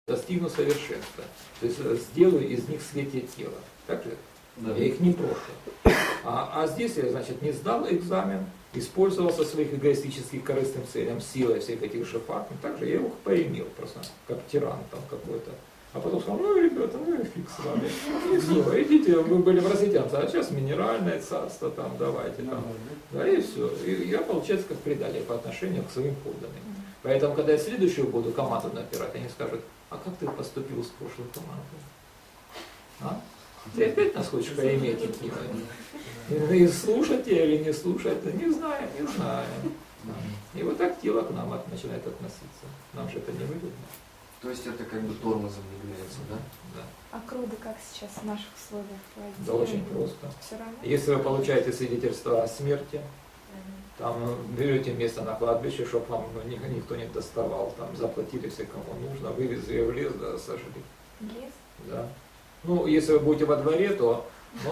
достигну совершенства. То есть сделаю из них свете тела. Так же? Да. Я их не прошу. А здесь я, значит, не сдал экзамен, использовал со своих эгоистических корыстным целям силой всех этих же фактов. Также я их поимел просто, как тиран там какой-то. А потом сказал, ну, ребята, ну и фиг с вами. И все, идите, вы были просветянцы, а сейчас минеральное царство, там, давайте там. Да, и все. И я, получается, как предатель по отношению к своим подданным. Поэтому, когда я следующую буду команду набирать, они скажут, а как ты поступил с прошлой командой? А? Ты опять нас хочешь поиметь и слушать я или не слушать, не знаю, не знаю. И вот так тело к нам начинает относиться. Нам же это не выгодно. То есть это как бы тормозом является, да? Да. А круды как сейчас в наших условиях вводить? Да очень просто. Все равно? Если вы получаете свидетельство о смерти, там берете место на кладбище, чтобы вам никто не доставал, там заплатили все, кому нужно, вывезли в лес, да, сожгли. Лес? Да. Ну, если вы будете во дворе, то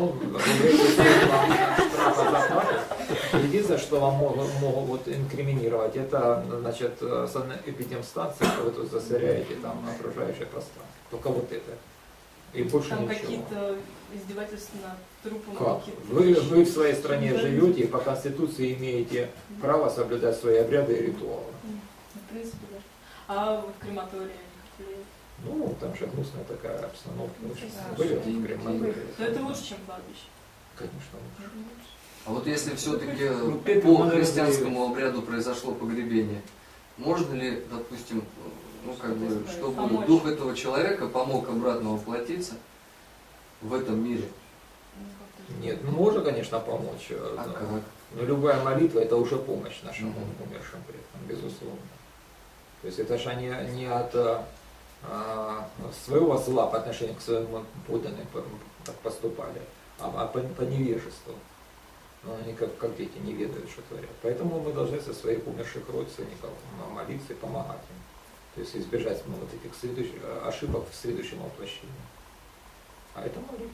штрафа заплатят. Единственное, что вам могут инкриминировать, это, значит, эпидемстанции, что вы тут засоряете там окружающее пространство. Только вот это. И больше там ничего. какие-то издевательства над трупом? Как? Вы в своей стране живете и по Конституции имеете право соблюдать свои обряды и ритуалы. В принципе, да. А вот крематория? Ну, там же гнусная такая обстановка. Да, Были в крематории. Но это лучше, чем кладбище. Конечно, лучше. А вот если все-таки по христианскому обряду произошло погребение, можно ли, допустим, ну как бы, чтобы помочь. Дух этого человека помог обратно воплотиться в этом мире? Нет, ну можно, конечно, помочь. А но, как? но любая молитва это уже помощь нашим умершим предкам, безусловно. То есть это же не от своего зла по отношению к своим подданным так поступали, а по невежеству. Но они как дети не ведают, что творят. Поэтому мы должны со своих умерших родственников молиться и помогать им. То есть избежать вот этих ошибок в следующем воплощении. А это молитва.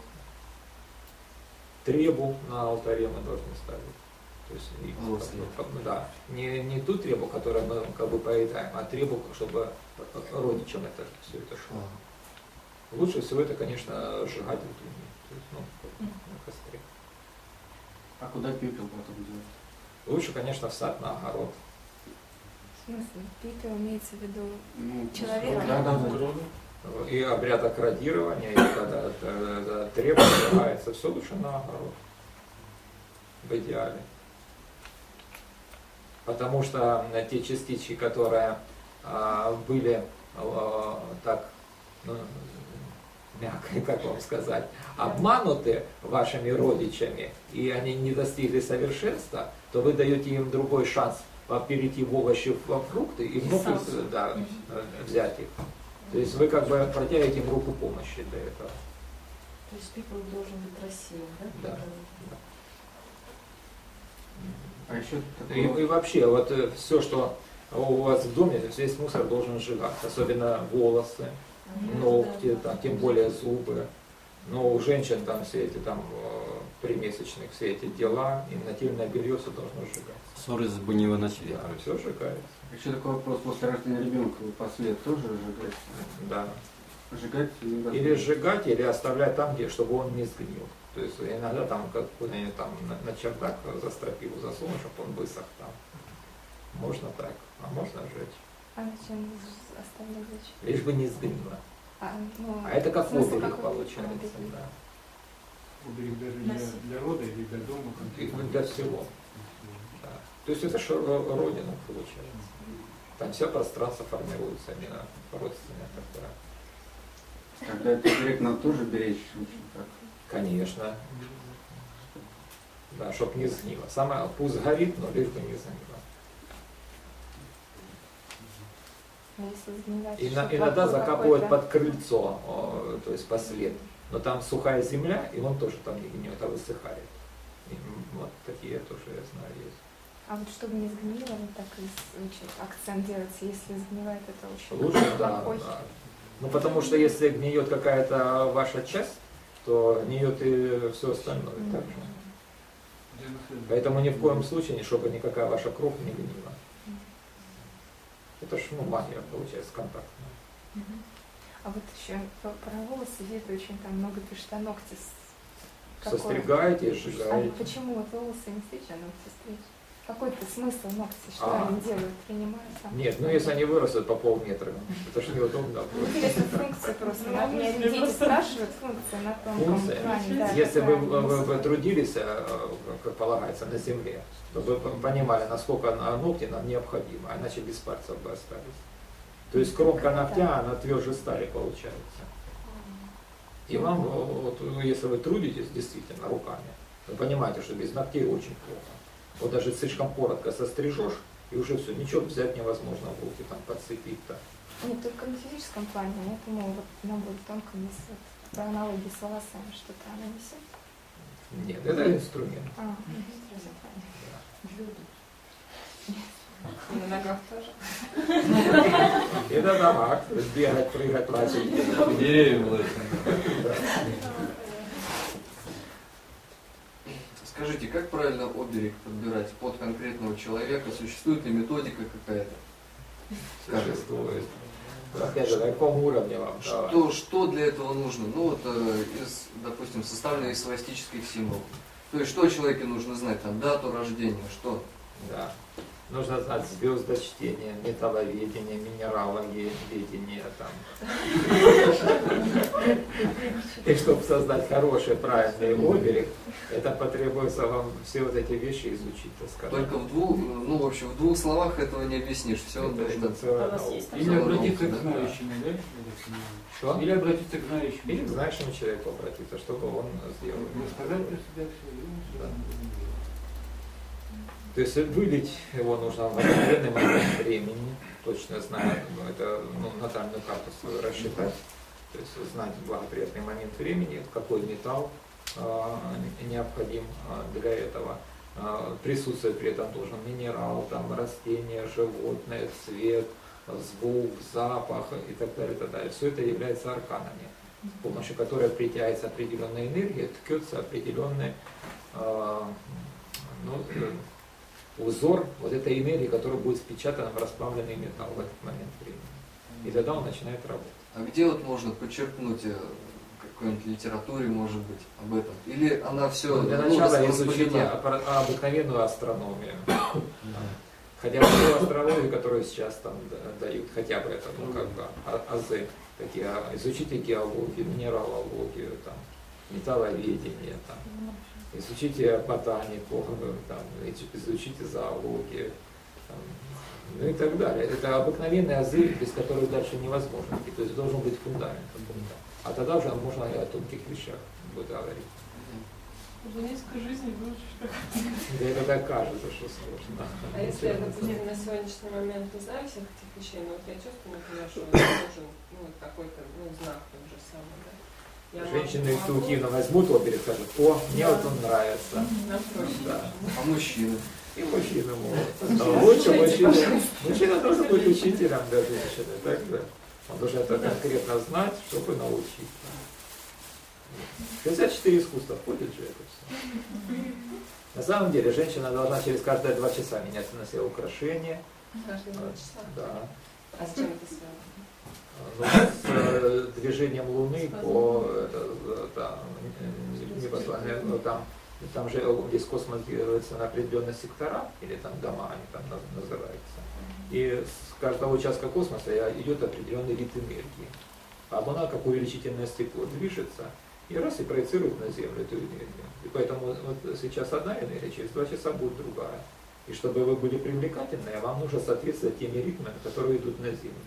Требу на алтаре мы должны ставить. То есть, да, не ту требу, которую мы как бы поедаем, а требу, чтобы родичам это все это шло. Лучше всего это, конечно, сжигать в огне, то есть, на костре. А куда пепел потом делать? Лучше, конечно, в сад, на огород. В смысле? Пепел имеется в виду Ну, человека? Да. И обряд аккордирования, и когда требу сжигается, все лучше на огород. В идеале. Потому что те частички, которые были так, ну, мягко, как вам сказать, обмануты вашими родичами, и они не достигли совершенства, то вы даете им другой шанс перейти в овощи, во фрукты и вновь взять их. То есть вы как бы протягиваете им руку помощи для этого. То есть пепел должен быть красивым, да? Да. А еще И вообще, вот все, что у вас в доме, весь мусор должен сжигаться, особенно волосы, ногти, там, тем более зубы. Но у женщин там все эти там примесячных, все эти дела, и нательное белье все должно сжигаться. Ссоры бы не выносили. Да, все сжигается. еще такой вопрос, после рождения ребенка послед тоже сжигается? Да. Сжигать Или сжигать, или оставлять там, где, чтобы он не сгнил. То есть иногда там как-нибудь там на чердак за стропилу засунуть, чтобы он высох там. Можно так, а можно сжечь. А зачем оставлять зачем? Лишь бы не сгнило. А это как оберег получается. Да. Оберег даже для рода или для дома? Для всего. Да. То есть это же родина получается. Там все пространство формируется именно родственное такое. Тогда это оберег нам тоже беречь очень так. Конечно. Да, чтоб не сгнило. Самое, пусть горит, но лишь бы не сгнило. Иногда закапывают под крыльцо, то есть послед. Но там сухая земля, и он тоже там не гниет, а высыхает. И вот такие тоже, я знаю, есть. А вот чтобы не сгнило, вот так и акцент делается, если сгнивает, это очень лучше, да, плохой. да. Ну потому что если гниет какая-то ваша часть, то гниет и все остальное также. Поэтому ни в коем случае, чтобы никакая ваша кровь не гнила. Это ж магия получается контактная. А вот еще про волосы видно, очень там много пишет о ногте. Состригаете, А сжигаете. почему вот волосы не стричь, а ногти стричь? Какой-то смысл ногти, что они делают, принимают там? Нет, ну если они вырастут по полметра, это же неудобно. Интересная функция просто. Меня дети спрашивают функция на том плане. Да, если вы трудились, как полагается, на земле, то вы понимали, насколько ногти нам необходимы, а иначе без пальцев бы остались. То есть кромка ногтя, она тверже стали получается. И вам, вот, если вы трудитесь действительно руками, вы понимаете, что без ногтей очень плохо. Вот даже слишком коротко сострижешь, и уже все, ничего взять невозможно в руки, там, подцепить-то. Нет, только на физическом плане. Я думаю, вот нам будет тонко несет. По аналогии с волосами что-то она несет. Нет, это инструмент. И на ногах тоже. И на ногах, бегать, прыгать, лазить. Деревья лазить. Скажите, как правильно оберег подбирать под конкретного человека? Существует ли методика какая-то? Существует. Опять же, на каком уровне вам? Что для этого нужно? Ну вот, допустим, составлено из свастических символов. То есть, что человеку нужно знать? Там, дату рождения, что? Да. Нужно знать звездочтение, металловедение, минераловедение. И чтобы создать хороший, правильный оберег, это потребуется вам все вот эти вещи изучить, так сказать. Только в двух, ну, в общем, в двух словах этого не объяснишь. Все нужно. Или обратиться к знающему, да? Что? Или обратиться к знающему. Или к знающему человеку обратиться, чтобы он сделал. Рассказать про себя все. То есть вылить его нужно в определенный момент времени, точно зная, это натальную карту свою рассчитать, то есть знать благоприятный момент времени, какой металл необходим для этого. Присутствовать при этом должен минерал, там, растение, животное, цвет, звук, запах и так далее, и так далее. Все это является арканами, с помощью которой притягивается определенная энергия, ткется определенный узор вот этой энергии, которая будет впечатана в расплавленный металл в этот момент времени. И тогда он начинает работать. А где вот можно подчеркнуть, какой-нибудь литературе, может быть, об этом? Или она все... Для начала изучите обыкновенную астрономию. Хотя бы ту астрологию, которую сейчас там дают, хотя бы это, азы такие. Изучите геологию, минералологию, там, металловедение, там. Изучите ботанику, там, изучите зоологию, там, ну и так далее. Это обыкновенные азы, без которых дальше невозможно. То есть должен быть фундамент какой-то. А тогда уже можно и о тонких вещах будет говорить. За несколько жизней выучишь как. Да это так кажется, что сложно. А если я, допустим, на сегодняшний момент не знаю всех этих вещей, но вот я чувствую, например, что мне нужен какой-то знак тот же самый, да? Женщины интуитивно возьмут оберег, скажут: о, мне вот он нравится. Да. А мужчины? И мужчины могут. Лучше мужчина должен быть учителем для женщины. Так, да? Он должен это конкретно знать, чтобы научить. 64 искусства входит же это все. На самом деле женщина должна через каждые 2 часа менять на себе украшения. Каждые 2 часа? Да. А с чем это связано? С движением Луны по небосводу, там же весь космос делается на определенные сектора, или там дома они там называются. И с каждого участка космоса идет определенный вид энергии. А Луна, как увеличительное стекло, движется и раз и проецирует на Землю эту энергию. И поэтому вот сейчас одна энергия, через 2 часа будет другая. И чтобы вы были привлекательны, вам нужно соответствовать теми ритмами, которые идут на Землю.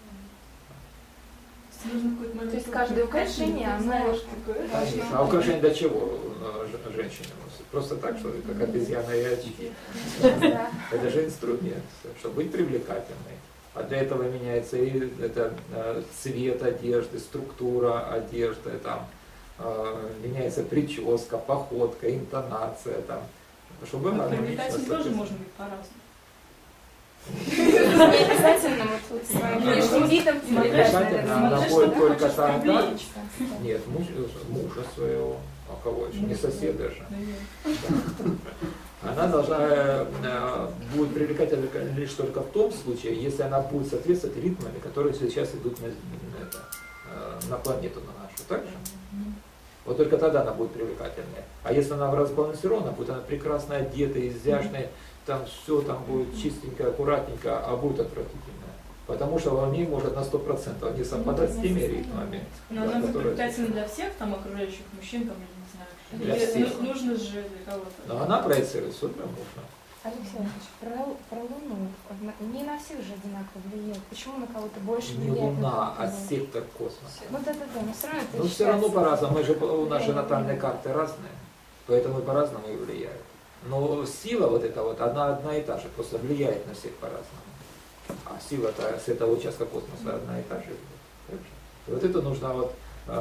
То есть каждое украшение, оно... Конечно. А украшение для чего женщины носят? Просто так, что это как обезьяна и очки. Это же инструмент, чтобы быть привлекательной. А для этого меняется и цвет одежды, структура одежды, там, меняется прическа, походка, интонация. Там, чтобы привлекательной тоже может быть по-разному. Не обязательно вот своим внешним видом привлекательно, она будет только тогда. Нет, мужа своего, а кого еще? Не соседа же. Она должна будет привлекательна лишь только в том случае, если она будет соответствовать ритмами, которые сейчас идут на планету на нашу, так же? Вот только тогда она будет привлекательная. А если она разбалансирована, будет она прекрасно одетая, изящная, там все там будет чистенько, аккуратненько, а будет отвратительная. Потому что в ней может на 100% не совпадать с теми ритмами. Но она привлекательна для всех там окружающих мужчин, там, я не Для знаю. всех. Или нужно же для кого-то. Но она проецирует все для мужа. Алексей Иванович, про Луну не на всех же одинаково влияет. Почему на кого-то больше Не влияет? Луна, а сектор космоса. Вот это да, но все равно это Но все равно считается. по-разному. Мы же, у нас же натальные карты разные, поэтому по-разному и влияют. Но сила вот эта вот, одна и та же, просто влияет на всех по-разному. А сила-то с этого участка космоса одна и та же. И вот это нужно вот,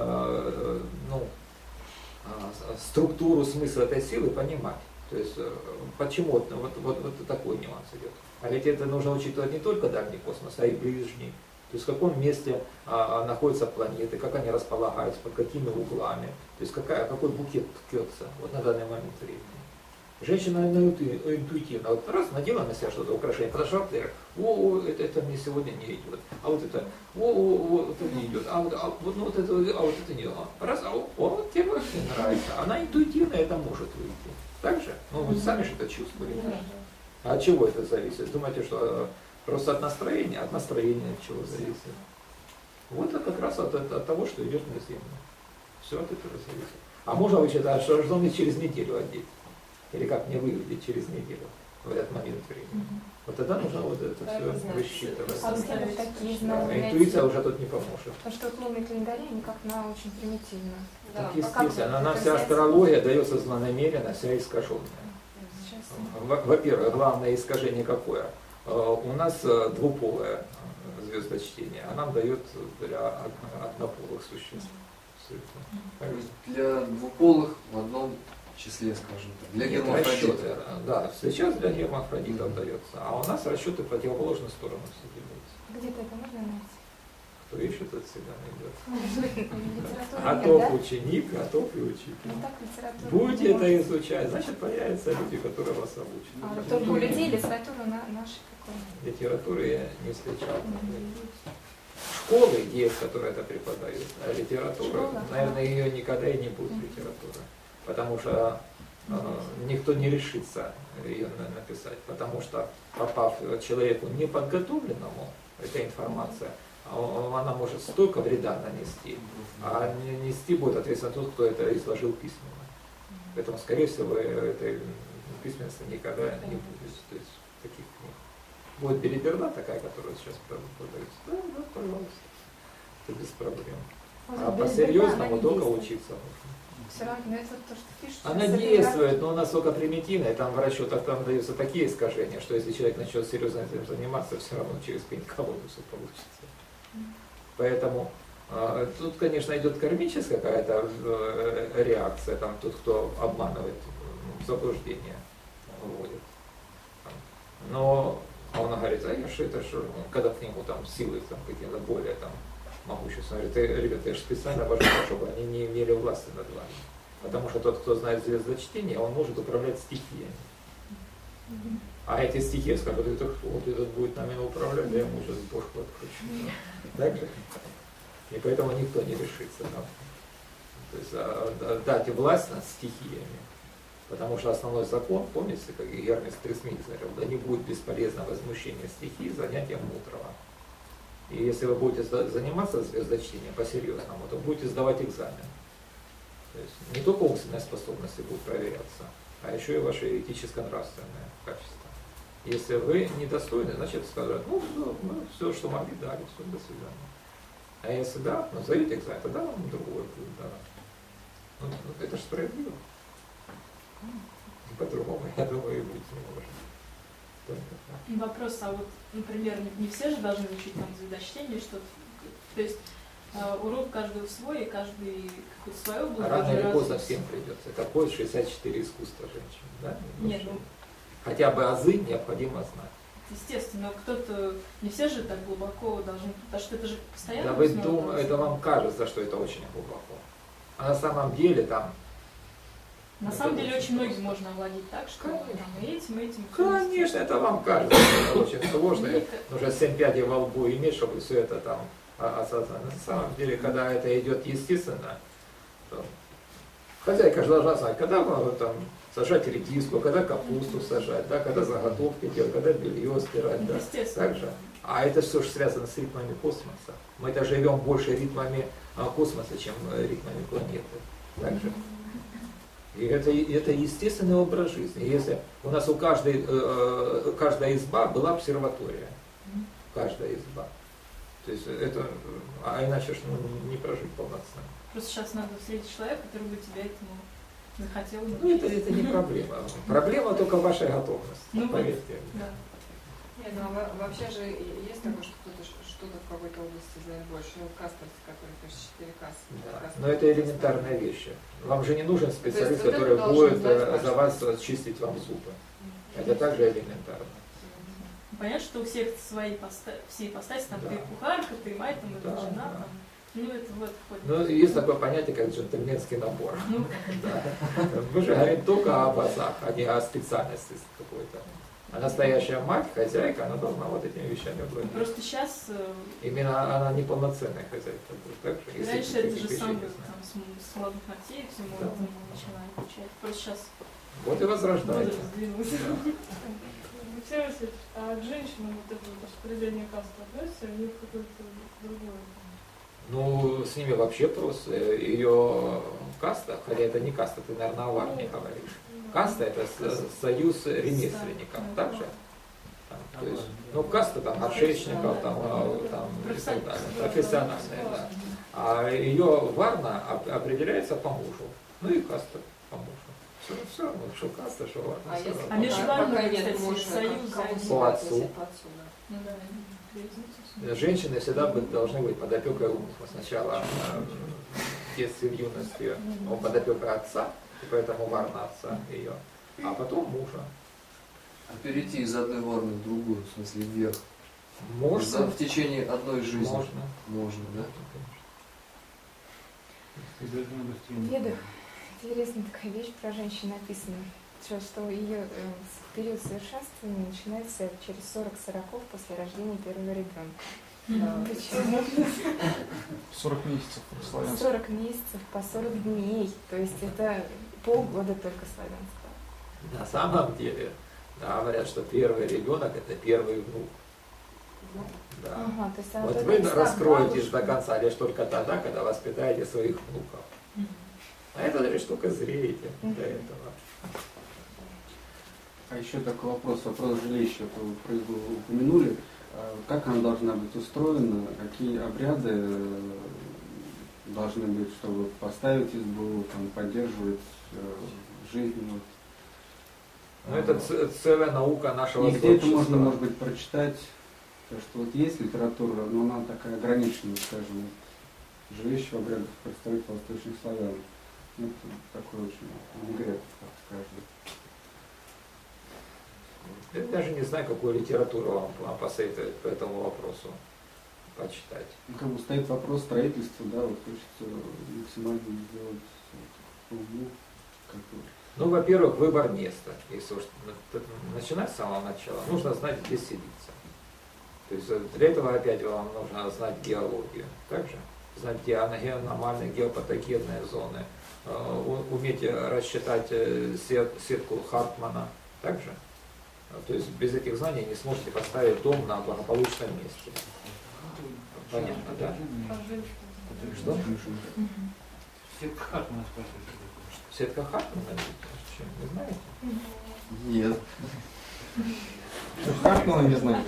структуру, смысл этой силы понимать. То есть почему вот такой нюанс идет. А ведь это нужно учитывать не только дальний космос, а и ближний. То есть в каком месте находятся планеты, как они располагаются, под какими углами. То есть какой букет ткется вот на данный момент времени. Женщина интуитивно, вот раз надела на себя что-то, украшение, подошла к дверь, это мне сегодня не идет, а вот это, это не идет, а вот это не идет. Раз, вот тебе вообще нравится. Она интуитивно это может выйти. Так же? Ну, вы сами же это чувствуете. А от чего это зависит? Думаете, что просто от настроения? От настроения от чего зависит? Вот это как раз от того, что идет на Землю. Все от этого зависит. А можно вы считать, что должны через неделю одеть? Или как мне выглядеть через неделю в этот момент времени? Вот тогда нужно вот это все высчитывать. А где вот такие знания? А интуиция уже тут не поможет. Потому что вот лунные календари, они как на очень примитивно. Так, Да. естественно, А нам как вся это астрология дается злонамеренно, вся искаженная. Сейчас. Во-первых, главное искажение какое? У нас двуполое звездочтение, а нам дает для однополых существ. То есть для двуполых в одном числе, скажем так, для гермафродитов. Расчеты, да, сейчас для гермафродитов дается, а у нас расчеты в противоположную сторону все делаются. Где-то это можно найти? Кто ищет, от себя найдет. Литература А нет, топ да? ученик, а топ и учитель. Ну так литература. Будете не это может. изучать, значит появятся люди, которые вас обучат. А только у людей литература наша какой? Литературы я не встречал. Школы есть, которые это преподают, а литература, Школа? наверное, ее никогда и не будет литература. Потому что никто не решится ее написать, потому что попав человеку неподготовленному, эта информация, она может столько вреда нанести, а нести будет ответственно тот, кто это изложил письменно. Поэтому, скорее всего, этой письменности никогда не будет. То есть таких книг. Будет белиберда такая, которая сейчас продается. Да, пожалуйста. Это без проблем. А по-серьезному только учиться нужно. Все равно это то, что пишут. Она действует, но она настолько примитивная, там в расчетах там даются такие искажения, что если человек начнет серьезно этим заниматься, все равно через пень-колоду все получится. Поэтому тут, конечно, идет кармическая какая-то реакция, там тот, кто обманывает, в заблуждение вводит. Но он говорит, а я что это, что, когда к нему там силы там какие-то более там могущественные, говорит, ребята, я же специально вожу, чтобы они не имели власти над вами. Потому что тот, кто знает звездочтение, он может управлять стихиями. А эти стихии скажут, это кто? Вот этот будет нами управлять, я ему сейчас бошку откручу. Так же? И поэтому никто не решится. Да? То есть дать власть над стихиями. Потому что основной закон, помните, как Гермес Трисмегист говорил, да не будет бесполезно возмущение стихии занятием мудрого. И если вы будете заниматься звездочтением по-серьезному, то будете сдавать экзамен. То есть не только умственные способности будут проверяться, а еще и ваши этическо-нравственные качества. Если вы недостойны, значит скажут, ну все, что могли, дали, все, до свидания. А если да, назовите экзамен, тогда вам другое будет дано. Ну, это же справедливо. По-другому, я думаю, и быть не может. Вопрос, а вот, например, не все же должны учить там звездочтение, что-то. То есть урок каждого свой, и каждый какое-то свое было. Рано или поздно всем придется. Это поезд 64 искусства женщин. Да? Нет, ну, хотя бы азы необходимо знать. естественно, кто-то, не все же так глубоко должны, потому что это же постоянно. Да вы думаете, это вам кажется, что это очень глубоко. А на самом деле там... На самом деле очень многим можно овладеть так, что Конечно. там и этим. Конечно, это вам кажется, что это очень сложно. Нужно 7 пядей во лбу иметь, чтобы все это там осознать. На самом деле, когда это идет естественно, то хозяйка же должна знать, когда там сажать редиску, когда капусту сажать, да, когда заготовки делать, когда белье стирать. Да, так же. А это все же связано с ритмами космоса. Мы-то живем больше ритмами космоса, чем ритмами планеты. Так же. И это естественный образ жизни. Если у нас каждая изба была обсерватория. Каждая изба. То есть это, а иначе ж не прожить полноценно. Просто сейчас надо встретить человека, который бы тебя этому захотел. Ну это не проблема. Проблема только в вашей готовности. Ну, поверьте. Да. Нет, ну вообще же есть такое, что кто-то что-то в какой-то области знает больше. Ну, Каспер, который пишет 4 кассы. Да. Но это элементарная вещь. Вам же не нужен специалист, вот который это будет знать за вас чистить вам зубы. Это также элементарно. Понятно, что у всех свои все ипостаси, там Да. ты кухарка, ты мать, там, Да, это жена, да. там. Ну, это вот входит. Ну, есть такое понятие, как джентльменский набор. Ну, Да. Мы же говорим только об азах, а не о специальности какой-то. А настоящая мать, хозяйка, она должна вот этими вещами владеть. просто сейчас, Именно она неполноценная хозяйка будет. Так же, если раньше таких это же вещей сам не был знать. там, с молодых ногтей, всему Да. этому начала изучать. Просто сейчас Вот и возрождайте. возраст сдвинулся. Алексей Васильевич, а к женщинам вот это вот распределение каст относится или в какое-то другое? Ну, с ними вообще просто ее каста, хотя это не каста, ты, наверное, о армии говоришь. Каста это союз ремесленников, так же? То есть, ну, каста там горшечников, там и так далее, профессиональная, да. А ее варна определяется по мужу. Ну и каста по мужу. Все равно, что каста, что варна. А если А между вами, пока кстати, нет мужа, союз, По отцу. по отцу, да. Ну да, Женщины всегда должны быть под опекой мужа. Сначала в детстве, в юности под опекой отца, и поэтому варна отца ее, а потом мужа. А перейти из одной варны в другую, в смысле вверх, Можно. в течение одной жизни? Можно. Можно, да? В Ведах интересная такая вещь про женщину написана, что ее период совершенствования начинается через 40 сороков после рождения первого ребенка. Почему? 40 месяцев славянских. 40 месяцев по 40 дней, то есть это полгода только славянского. На самом деле, да, говорят, что первый ребенок это первый внук. Да. Ага, то есть она Вот только вы из раскроетесь бабушки. до конца лишь только тогда, когда воспитаете своих внуков. А это лишь только зреете до этого. А еще такой вопрос жилища. Вы упомянули, как она должна быть устроена, какие обряды должны быть, чтобы поставить избу, там, поддерживать жизнь. Ну, это целая наука нашего И где это творчества. можно, может быть, прочитать? Потому что вот есть литература, но она такая ограниченная, скажем, жилище в обрядах представителей восточных славян. Ну, это такой очень винегрет, как каждый. Я даже не знаю, какую литературу вам посоветовать по этому вопросу почитать. Ну, как бы стоит вопрос строительства, да, вот хочется максимально сделать углу, как бы. Ну, во-первых, выбор места. Если уж начинать с самого начала, нужно знать, где селиться. То есть для этого опять вам нужно знать геологию. Также знать геонормальные, геопатогенные зоны, уметь рассчитать сетку Хартмана. Также. То есть без этих знаний не сможете поставить дом на благополучном месте. Понятно, да? Что? Сетка Хартмана спрашивает. Сетка Хартмана? Чем? Не знаете? Нет. Хартмана не знаю.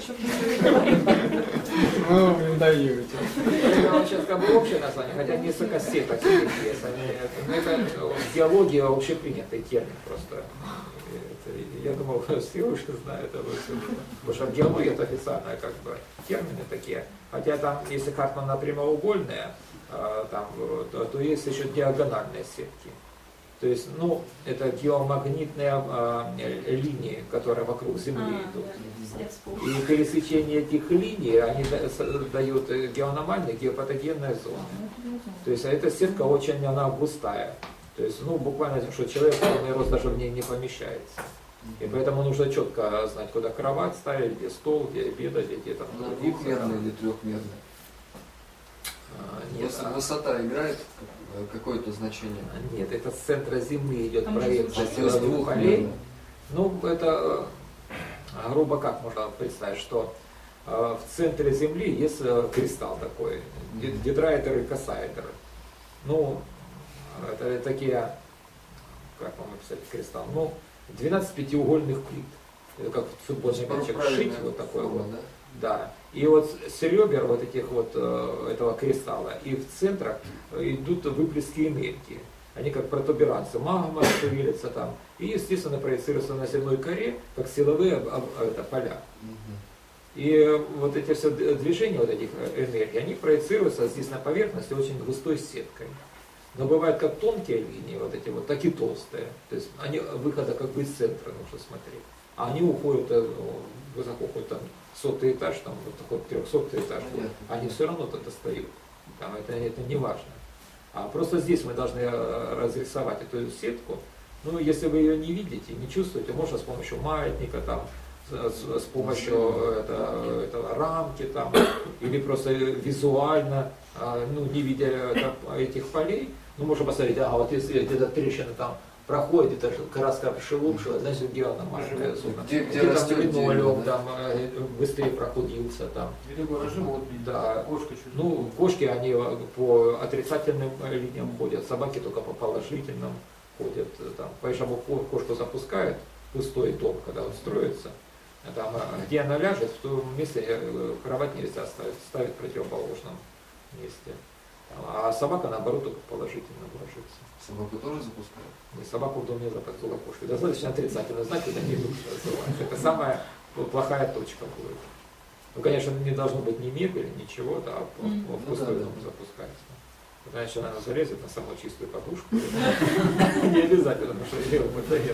Вы не даете. Это вам сейчас как бы общее название, хотя несколько сеток есть. Но это в геологии вообще принятый термин просто. Я думал, все уже знают об этом. Потому что в геологии это официальные как бы термины такие. Хотя там, если Хартман прямоугольные, там, то есть еще диагональные сетки. То есть, ну, это геомагнитные линии, которые вокруг Земли идут. И пересечение этих линий, они дают геономальные, геопатогенные зоны. То есть, эта сетка очень, она густая. То есть, ну, буквально, что человек полный рост даже в ней не помещается. И поэтому нужно четко знать, куда кровать ставить, где стол, где обедать, где там. Она двухмерная или трехмерная? Нет, высота играет какое-то значение? Нет, это с центра Земли идет Там проекция же силовых полей. наверное. Ну, это грубо как можно представить, что в центре Земли есть кристалл такой, дедраэдер и косаэдер. Ну, это такие, как вам описать кристалл? Ну, 12 пятиугольных плит. Это как футбольный мячик шить, вот такой вот. Да? Да. И вот с ребер вот этих вот этого кристалла и в центрах идут выплески энергии. Они как протуберанцы, магма шевелится там. И, естественно, проецируются на земной коре, как силовые поля. И вот эти все движения вот этих энергий, они проецируются здесь на поверхности очень густой сеткой. Но бывают как тонкие линии, вот эти вот, так и толстые. То есть они выхода как бы из центра нужно смотреть. А они уходят высоко, хоть там 100-й этаж, там вот такой 300-й этаж. Они все равно тут достают. Там это не важно. А просто здесь мы должны разрисовать эту сетку. Ну, если вы ее не видите, не чувствуете, можно с помощью маятника, там, с помощью этого рамки, там, или просто визуально, ну, не видя этих полей, ну, можно посмотреть, ага, вот если где-то трещина там проходит, это краска шелушила, значит, где она маленькая зона. Где там линолеум там быстрее прохудился там. Да. Ну, кошки, они по отрицательным линиям ходят, собаки только по положительным ходят. Там. Поэтому кошку запускают, пустой дом, когда он строится, там, где она ляжет, в том месте кровать нельзя ставить в противоположном месте. А собака, наоборот, только положительно ложится. Собаку тоже запускают? И собаку в доме запустила кошку. Достаточно отрицательно знать, это не душ называется. Это самая плохая точка будет. Ну, конечно, не должно быть ни мебели, ничего, да, а в пустой дом запускается. Значит, она залезет на самую чистую подушку. Не обязательно, потому что ее батарея.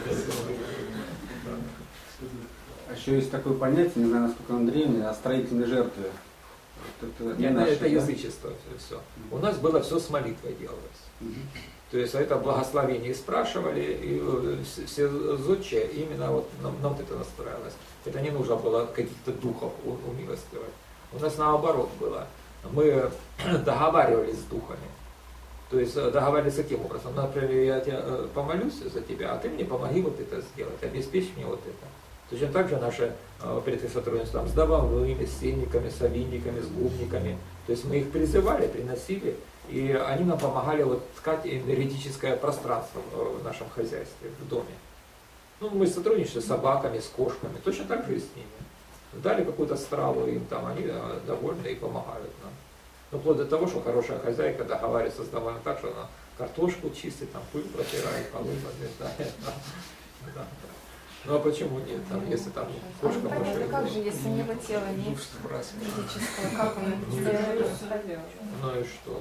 А еще есть такое понятие, не знаю, насколько оно древнее, о строительной жертве. Это язычество все. У нас было все с молитвой делалось. То есть это благословение спрашивали, и все зодчие именно вот на вот это настраивалось. Это не нужно было каких-то духов умилостивать. У нас наоборот было. Мы договаривались с духами. То есть договаривались таким образом. Например, я тебя помолюсь за тебя, а ты мне помоги вот это сделать, обеспечь мне вот это. Точно так же наши предки сотрудничества с домовыми, с сенниками, с овинниками, с губниками. То есть мы их призывали, приносили, и они нам помогали вот ткать энергетическое пространство в нашем хозяйстве, в доме. Ну, мы сотрудничали с собаками, с кошками, точно так же и с ними. Дали какую-то страву им, там, они довольны и помогают нам. Но вплоть до того, что хорошая хозяйка договаривается с домами так, что она картошку чистит, там, пыль протирает, полы подметает. Да. Ну а почему нет? Там, если там кошка а как же, если у него тело нет физического, как он это сделает? Ну и что?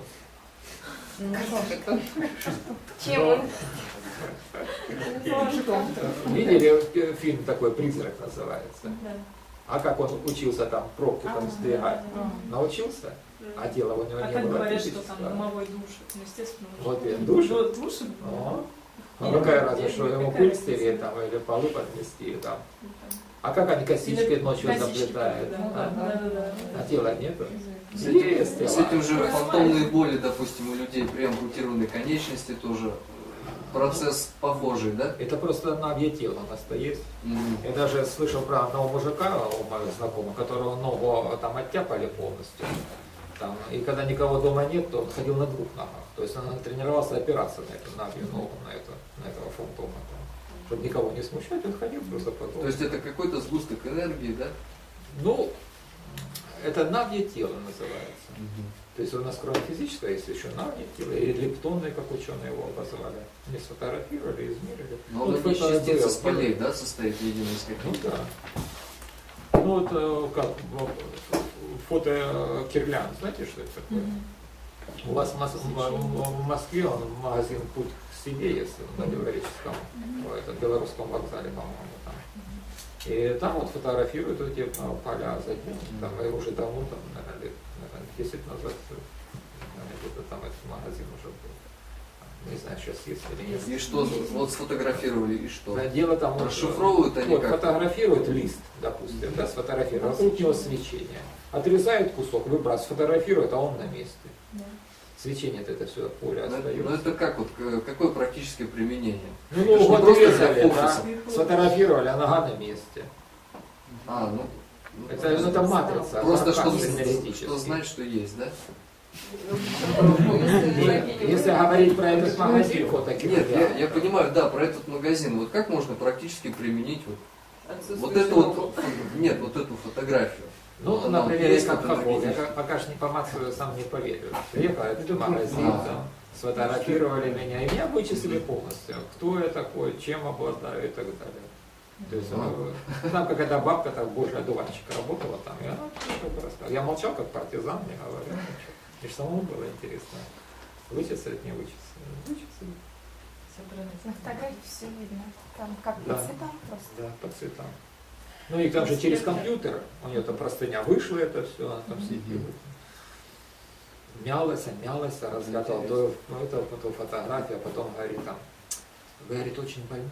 Чем он? Видели фильм такой «Призрак» называется? А как он учился там пробки там сдвигать? Научился? А тело у него не было. А как говорят, что там домовой душ, естественно. Вот и душ? А какая разница, что ему пыль стереть там, или полы подмести там. А как они косичкой ночью заплетают? А тела нету? С этим же фантомные боли, допустим, у людей при ампутированной конечности тоже процесс похожий, да? Это просто навье тело у нас-то есть. Я даже слышал про одного мужика, у моих знакомых, которого ногу там оттяпали полностью. Там, и когда никого дома нет, то он ходил на двух ногах. То есть он тренировался опираться на эту навью ногу, на этого фантома. Чтобы никого не смущать, он ходил просто по дому. То есть это какой-то сгусток энергии, да? Ну, это навье тело называется. То есть у нас кроме физического есть еще навье тело, и лептонное, как ученые его обозвали. Они сфотографировали, измерили. Но он не частица с полей, да, состоит единый из каких-то? Ну да. Ну вот как фото Кирлян, знаете, что это такое? У вас в Москве он магазин «Путь к себе», если на Белореческом, в белорусском вокзале, по-моему, там. И там вот фотографируют эти поля за днем, там и уже давно, там, наверное, лет 10 назад, где-то там этот магазин уже был. Не знаю, сейчас есть или нет. И что, вот сфотографировали, и что? Дело там, расшифровывают они вот, как? Фотографируют лист, допустим, да, сфотографируют, вокруг него свечение. Отрезают кусок, выбрасывают, фотографируют, а он на месте. свечение это все поле остается. Ну это как вот, какое практическое применение? Ну вот резали, да, сфотографировали, а нога на месте. Это матрица. Просто что знать, что есть, да? Если говорить про этот магазин, вот таких. Нет, я понимаю, да, про этот магазин. Вот как можно практически применить вот эту вот, нет, вот эту фотографию? Ну, например, я как хохол, я пока что не помацаю, сам не поверю. Приехал в магазин, сфотографировали меня, и меня вычислили полностью. Кто я такой, чем обладаю и так далее. То есть, там какая-то бабка, так божий одуванчик работала там, и она как бы рассказывала. Я молчал как партизан, не говорил ничего. И самому было интересно. Вычислить, не вычислить. Вычислить. На фотографии все видно. Там как по цветам просто. Да, по цветам. Ну и там же через компьютер, у нее там простыня вышла, это все, она там сидела. Мялась, разглядывала эту фотографию, а потом говорит там, вы, говорит, очень больны.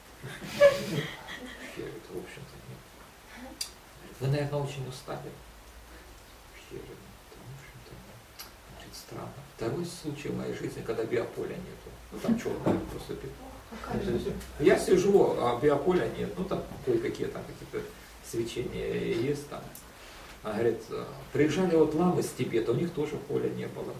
Я говорю, в общем-то нет. Вы, наверное, очень устали. Я говорю, в общем-то нет. Говорит, странно. Второй случай в моей жизни, когда биополя нету. Ну там черное просто пятно. Я сижу, а биополя нет. Ну там кое-какие там какие-то свечения есть там. Она говорит, приезжали вот ламы с Тибета, у них тоже поля не было.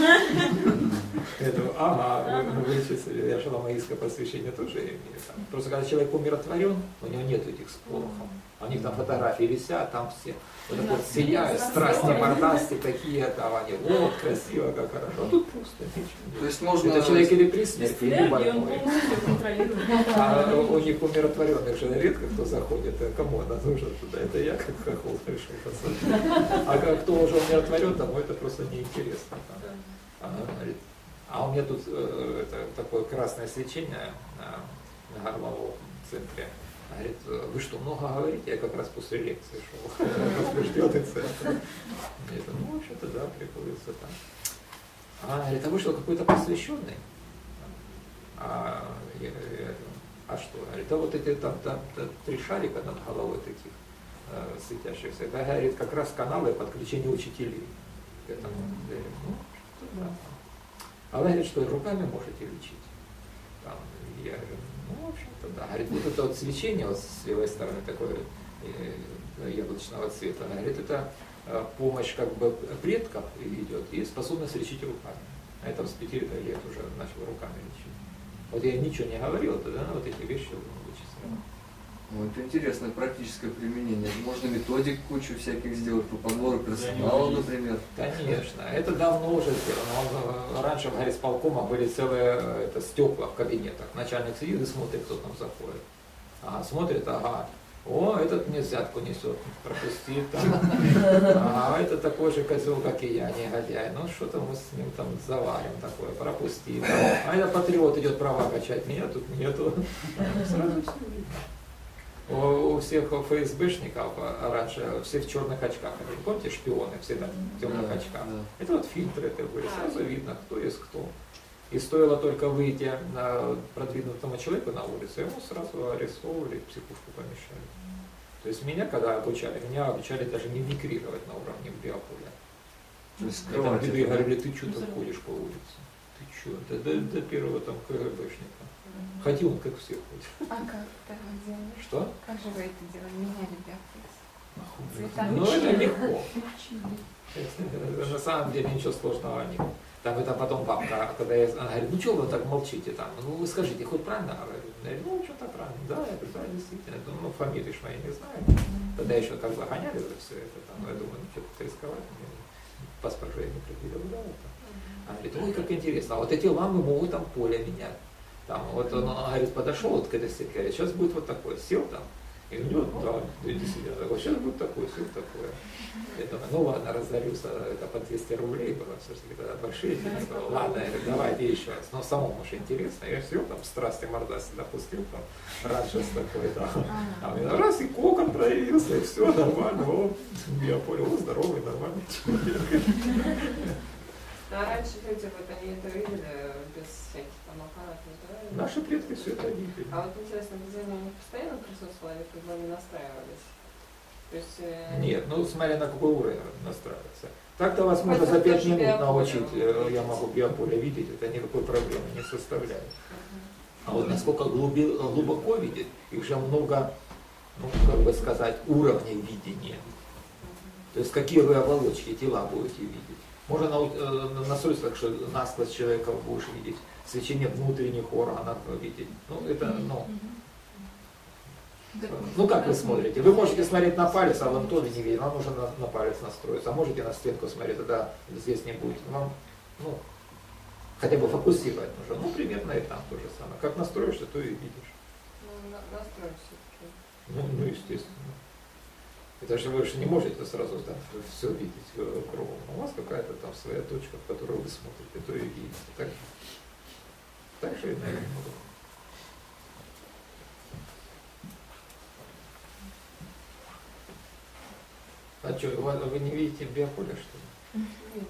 Я думаю, ага, вы вычислили, я же ламаистское посвящение тоже имею. Просто когда человек умиротворен, у него нет этих сполохов. У них там фотографии висят, там все вот так вот сияют, страсти, мордасти такие, там они, вот, красиво, как хорошо. А тут пусто, ничего. То есть можно... Это человек или при смерти, или больной. А у них умиротворенных же редко кто заходит, а кому она нужна туда? Это я как хохол пришел посмотреть. А кто уже умиротворен, тому это просто неинтересно. Она говорит, а у меня тут это, такое красное свечение на горловом центре. Говорит, вы что, много говорите? Я как раз после лекции шел. Возбужденный центр. Ну, в общем-то, да, приходится там. Она говорит, а вышел какой-то посвященный? А что? Говорит, а вот эти там 3 шарика над головой таких светящихся. Это, говорит, как раз каналы подключения учителей к этому. Ну, да. Она говорит, что руками можете лечить. Там, я говорю, ну, в общем-то, да. Говорит, вот это вот свечение вот с левой стороны такое яблочного цвета, она говорит, это помощь как бы предков идет и способность лечить руками. А это с 5 лет уже начал руками лечить. Вот я ничего не говорил, тогда вот эти вещи вычислил. Ну, это интересное практическое применение. Можно методик кучу всяких сделать по подбору персонала, например. Конечно, это давно уже сделано. Раньше в горисполкоме были целые стекла в кабинетах. Начальник сидит и смотрит, кто там заходит. А смотрит, ага, о, этот мне взятку несет, пропусти там. А это такой же козел, как и я, негодяй. Ну что-то мы с ним там заварим такое, пропусти. Там. А это патриот идет права качать, меня тут нету. Сразу все видно. У всех ФСБшников раньше все в черных очках. Помните, шпионы всегда в темных очках? Это вот фильтры это были, сразу видно, кто есть кто. И стоило только выйти на продвинутому человеку на улицу, ему сразу арестовывали, психушку помещали. То есть меня, когда обучали, даже не мимикрировать на уровне биополя. То есть скрывать. Мне говорили, ты что там ходишь по улице? Ты что? До первого там КГБшника. Ходил он, как все ходят. А как это вы делали? Что? Как же вы это делали? Меняли биополис? Ну это легко. На самом деле ничего сложного нет. Там это потом папка, когда она говорит, ну что вы так молчите там, ну вы скажите, хоть правильно говорю? Я говорю, ну что-то правильно, да, я говорю, да, действительно, я думаю, ну фамилии ж мои не знаю. Тогда еще как бы гоняли за все это, там, я думаю, ну что-то рисковать, паспорт же я не предвидел, да, это. Она говорит, ой, как интересно, а вот эти ламы могут там поле менять. Там, вот он, говорит, подошел вот к этой стенке, говорит, сейчас будет вот такой, сел там, и у него, да, действительно, вот сейчас будет такой, сел такое. Я думаю, ну ладно, разорился, это по 200 рублей было, все-таки тогда большие деньги. Ладно, я говорю, давайте еще раз. Но самому же интересно, я все там страсти мордасти допустил, там, раньше с такой, да. А у меня раз и кокон проявился, и все нормально, о, я понял, здоровый, нормальный человек. А раньше люди вот они это видели без всяких там аппаратов, да? Наши предки все это видели. А вот интересно, где они постоянно присутствовали, когда они настраивались? То есть, Нет, ну смотря на какой уровень настраиваться. Так-то вас можно за 5 минут научить, я могу биополе видеть, это никакой проблемы не составляет. А вот насколько глубоко видеть, и уже много, ну, как бы сказать, уровней видения. То есть какие вы оболочки тела будете видеть. Можно настроиться так, что насквозь человека будешь видеть, свечение внутренних органов видеть. Ну, это, ну как вы смотрите? Вы можете смотреть на палец, а вон тот не видит, вам нужно на палец настроиться. А можете на стенку смотреть, тогда здесь не будет. Вам, ну, хотя бы фокусировать нужно. Ну, примерно и там то же самое. Как настроишься, то и видишь. ну, настроить все-таки. Ну, естественно. Это же вы же не можете сразу так все видеть кругом. У вас какая-то там своя точка, в которую вы смотрите, то и видите. Так же и наверное. А что, вы не видите биополя, что ли?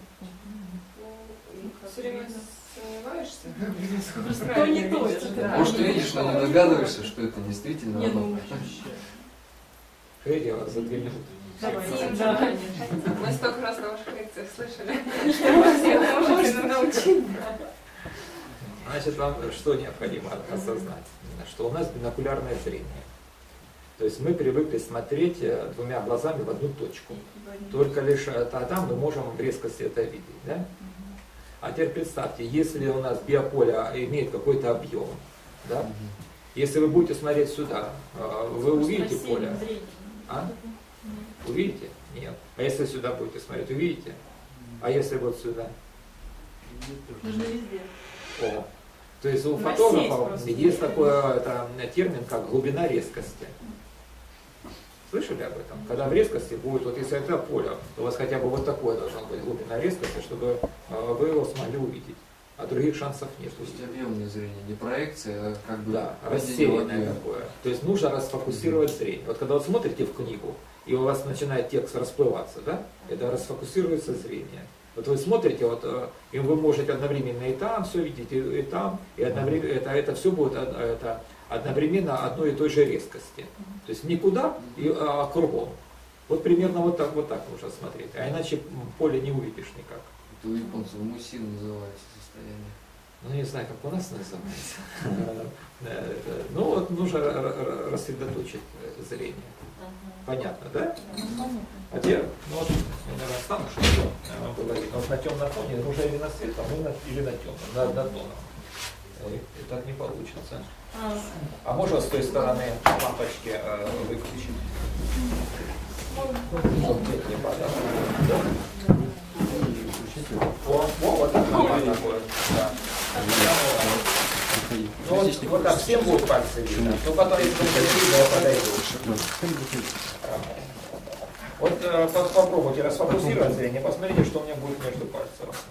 Все время сомневаешься? То не то. Может, ты видишь, но не догадываешься, что это действительно Не, оно. ну, Видите, я вас за 2 минуты. давайте, да. Мы столько раз на ваших лекциях слышали, что всех можно научить. Значит, вам что необходимо осознать? Что у нас бинокулярное зрение. То есть мы привыкли смотреть 2 глазами в одну точку. Только лишь тогда мы можем в резкости это видеть. Да? А теперь представьте, если у нас биополе имеет какой-то объем, да? Если вы будете смотреть сюда, вы увидите поле? А? Увидите? Нет. А если сюда будете смотреть, увидите? А если вот сюда? Нужно везде. О. То есть у На фотографов сеть есть такой термин, как глубина резкости. Слышали об этом? Когда в резкости будет, вот если это поле, то у вас хотя бы вот такое должно быть глубина резкости, чтобы вы его смогли увидеть. А других шансов нет. То есть объемное зрение, не проекция, а как бы да, рассеянное объем. такое. То есть нужно расфокусировать зрение. Вот когда вы смотрите в книгу, и у вас начинает текст расплываться, да, это расфокусируется зрение. Вот вы смотрите, вот, и вы можете одновременно и там все видеть, и там, и одновременно, это все будет одновременно одной и той же резкости. То есть никуда, а кругом. Вот примерно вот так нужно смотреть. А иначе поле не увидишь никак. Это у японцев мусин называется состояние. Ну, не знаю, как у нас называется. Ну, вот нужно рассредоточить зрение. Понятно, да? А теперь, ну вот, я, наверное, остану, чтобы было видно. Вот на темном фоне нужно или на светлом, или на темном, на однотонном. И так не получится. А можно с той стороны лампочки выключить? Не падает. Вот так нормально будет. Да. Ну, вот так всем будут пальцы видно. Ну потом, если я подойду. Вот попробуйте расфокусировать зрение, посмотрите, что у меня будет между пальцев.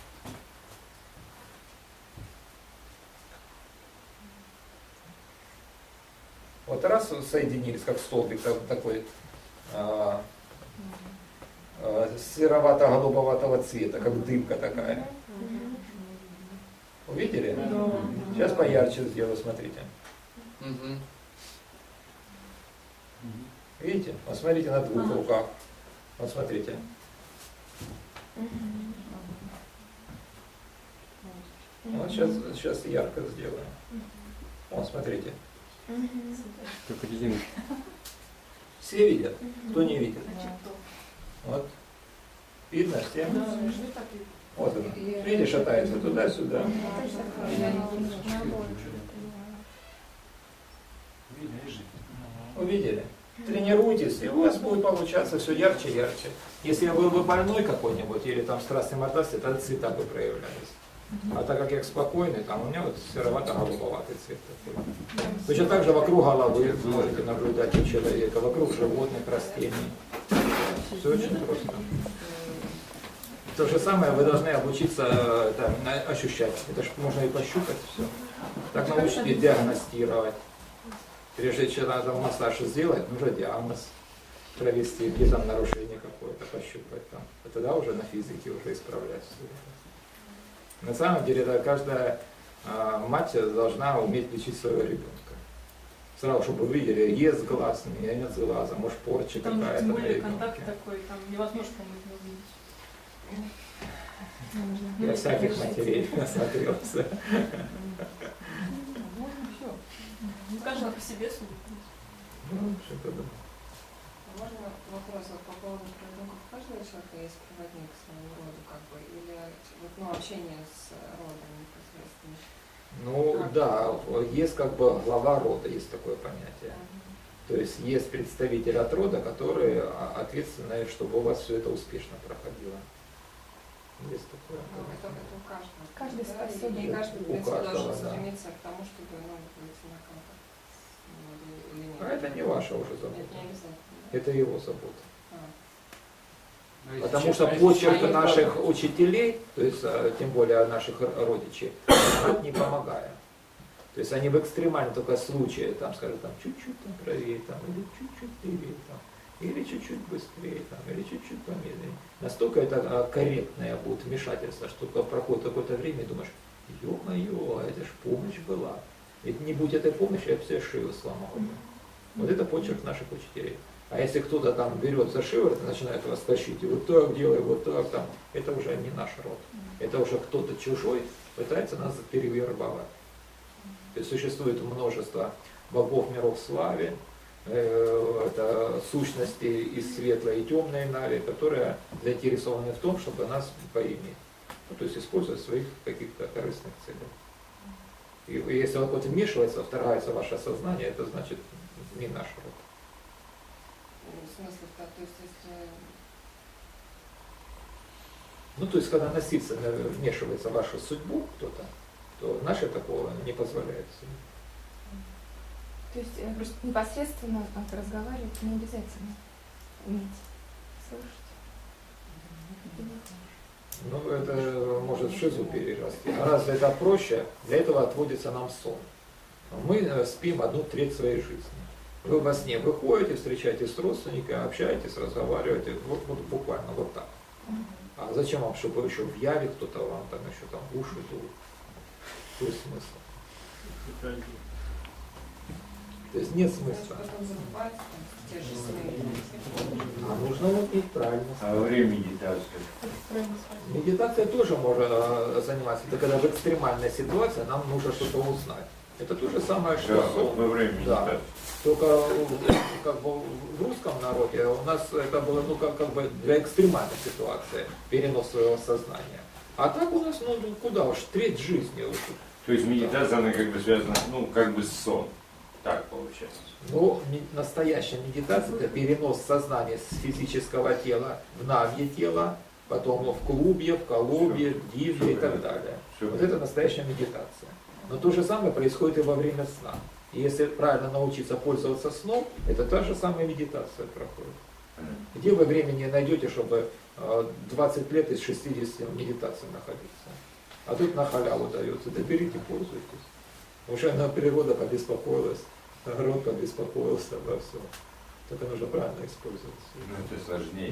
Вот раз соединились, как столбик такой серовато-голубоватого цвета, как дымка такая. Увидели? Да. Сейчас поярче сделаю, смотрите. Видите? Посмотрите на 2 руках. Вот смотрите. Вот сейчас ярко сделаю. Вот смотрите. Только один. Все видят? Кто не видит? Вот. Видно всем? Вот он. Видишь, шатается туда-сюда. Увидели? Тренируйтесь, и у вас будет получаться все ярче и ярче. Если я был бы больной какой-нибудь, или там страстный мордастый, тогда цвета бы проявлялись. А так как я спокойный, там у меня вот серовато-голубоватый цвет такой. Точно так же вокруг головы вы можете наблюдать у человека, вокруг животных, растений. Все очень просто. То же самое вы должны обучиться ощущать. Это же можно и пощупать все. Так научитесь диагностировать. Прежде чем надо массаж сделать, нужно диагноз провести, где там нарушение какое-то, пощупать там. И тогда уже на физике уже исправлять все это. На самом деле, каждая мать должна уметь лечить своего ребенка. Сразу, чтобы вы видели, есть глаз, нет глаза, может порча Там какая-то. тем на более ребенке. контакт такой, там невозможно, по-моему, увидеть. Я всяких матерей насмотрелся. Ну, каждый по себе судит. Ну, что-то да. Можно вопрос вот по поводу продуктов? У каждого человека есть проводник к своему роду, как бы, или вот, ну, общение с родом непосредственно? Ну да, есть как бы глава рода, есть такое понятие. То есть есть представитель от рода, которые ответственны, чтобы у вас все это успешно проходило. Есть такое. Ну, это у каждого. Каждый да? способен. И каждый, в У принципе, каждого, должен да. стремиться к тому, чтобы, ну, выйти на контакт. Или нет? А это не ваша уже Нет, забота. не обязательно. Да? Это его забота. А. Потому что почерк наших учителей, то есть тем более наших родичей, не помогает. То есть они в экстремальном только случае, там, скажем, там чуть-чуть там правее, там, или чуть-чуть левее, там, или чуть-чуть быстрее, там, или чуть-чуть помедленнее. Настолько это корректное будет вмешательство, что проходит какое-то время и думаешь, ё-моё, это ж помощь была. Ведь не будь этой помощи, я бы себе шею сломал. Вот это почерк наших учителей. А если кто-то там берет за шиворот и начинает вас тащить, и вот так делай, вот так, там, это уже не наш род. Это уже кто-то чужой пытается нас перевербовать. То есть существует множество богов миров славы, это сущности из светлой и темной нави, которые заинтересованы в том, чтобы нас поиметь. Ну, то есть использовать в своих каких-то корыстных целях. И если он вот вмешивается, вторгается в ваше сознание, это значит не наш род. В смысле, то есть, если... Ну, то есть, когда насильственно вмешивается в вашу судьбу кто-то, то наши такого не позволяют себе. То есть просто непосредственно разговаривать не обязательно уметь слушать. Ну, это может в шизу перерасти. А разве это проще? Для этого отводится нам сон. Мы спим 1/3 своей жизни. Вы во сне выходите, встречаетесь с родственниками, общаетесь, разговариваете, вот буквально вот так. А зачем вам, чтобы еще в яве кто-то вам там еще там уши дует? Какой смысл? То есть нет смысла. Потом забывается, там, те же сны. А нужно уметь правильно. А во время медитации? Медитация тоже может заниматься. Это когда в экстремальной ситуации нам нужно что-то узнать. Это то же самое, что Да, сон. во время медитации. Да. Только как бы в русском народе у нас это было ну, как бы для экстремальной ситуации, перенос своего сознания. А так у нас, ну куда уж, треть жизни. Вот. То есть медитация, она как бы связана, ну, как бы с сон. Так получается. Но настоящая медитация – это перенос сознания с физического тела в навье тело, потом в клубье, в колубье, в диве и так далее. Вот это настоящая медитация. Но то же самое происходит и во время сна. И если правильно научиться пользоваться сном, это та же самая медитация проходит. Где вы времени найдете, чтобы 20 лет из 60 в медитации находиться? А тут на халяву дается. Да берите, пользуйтесь. Уже природа побеспокоилась, народ побеспокоился обо всем. Только нужно правильно использовать. Ну, это сложнее.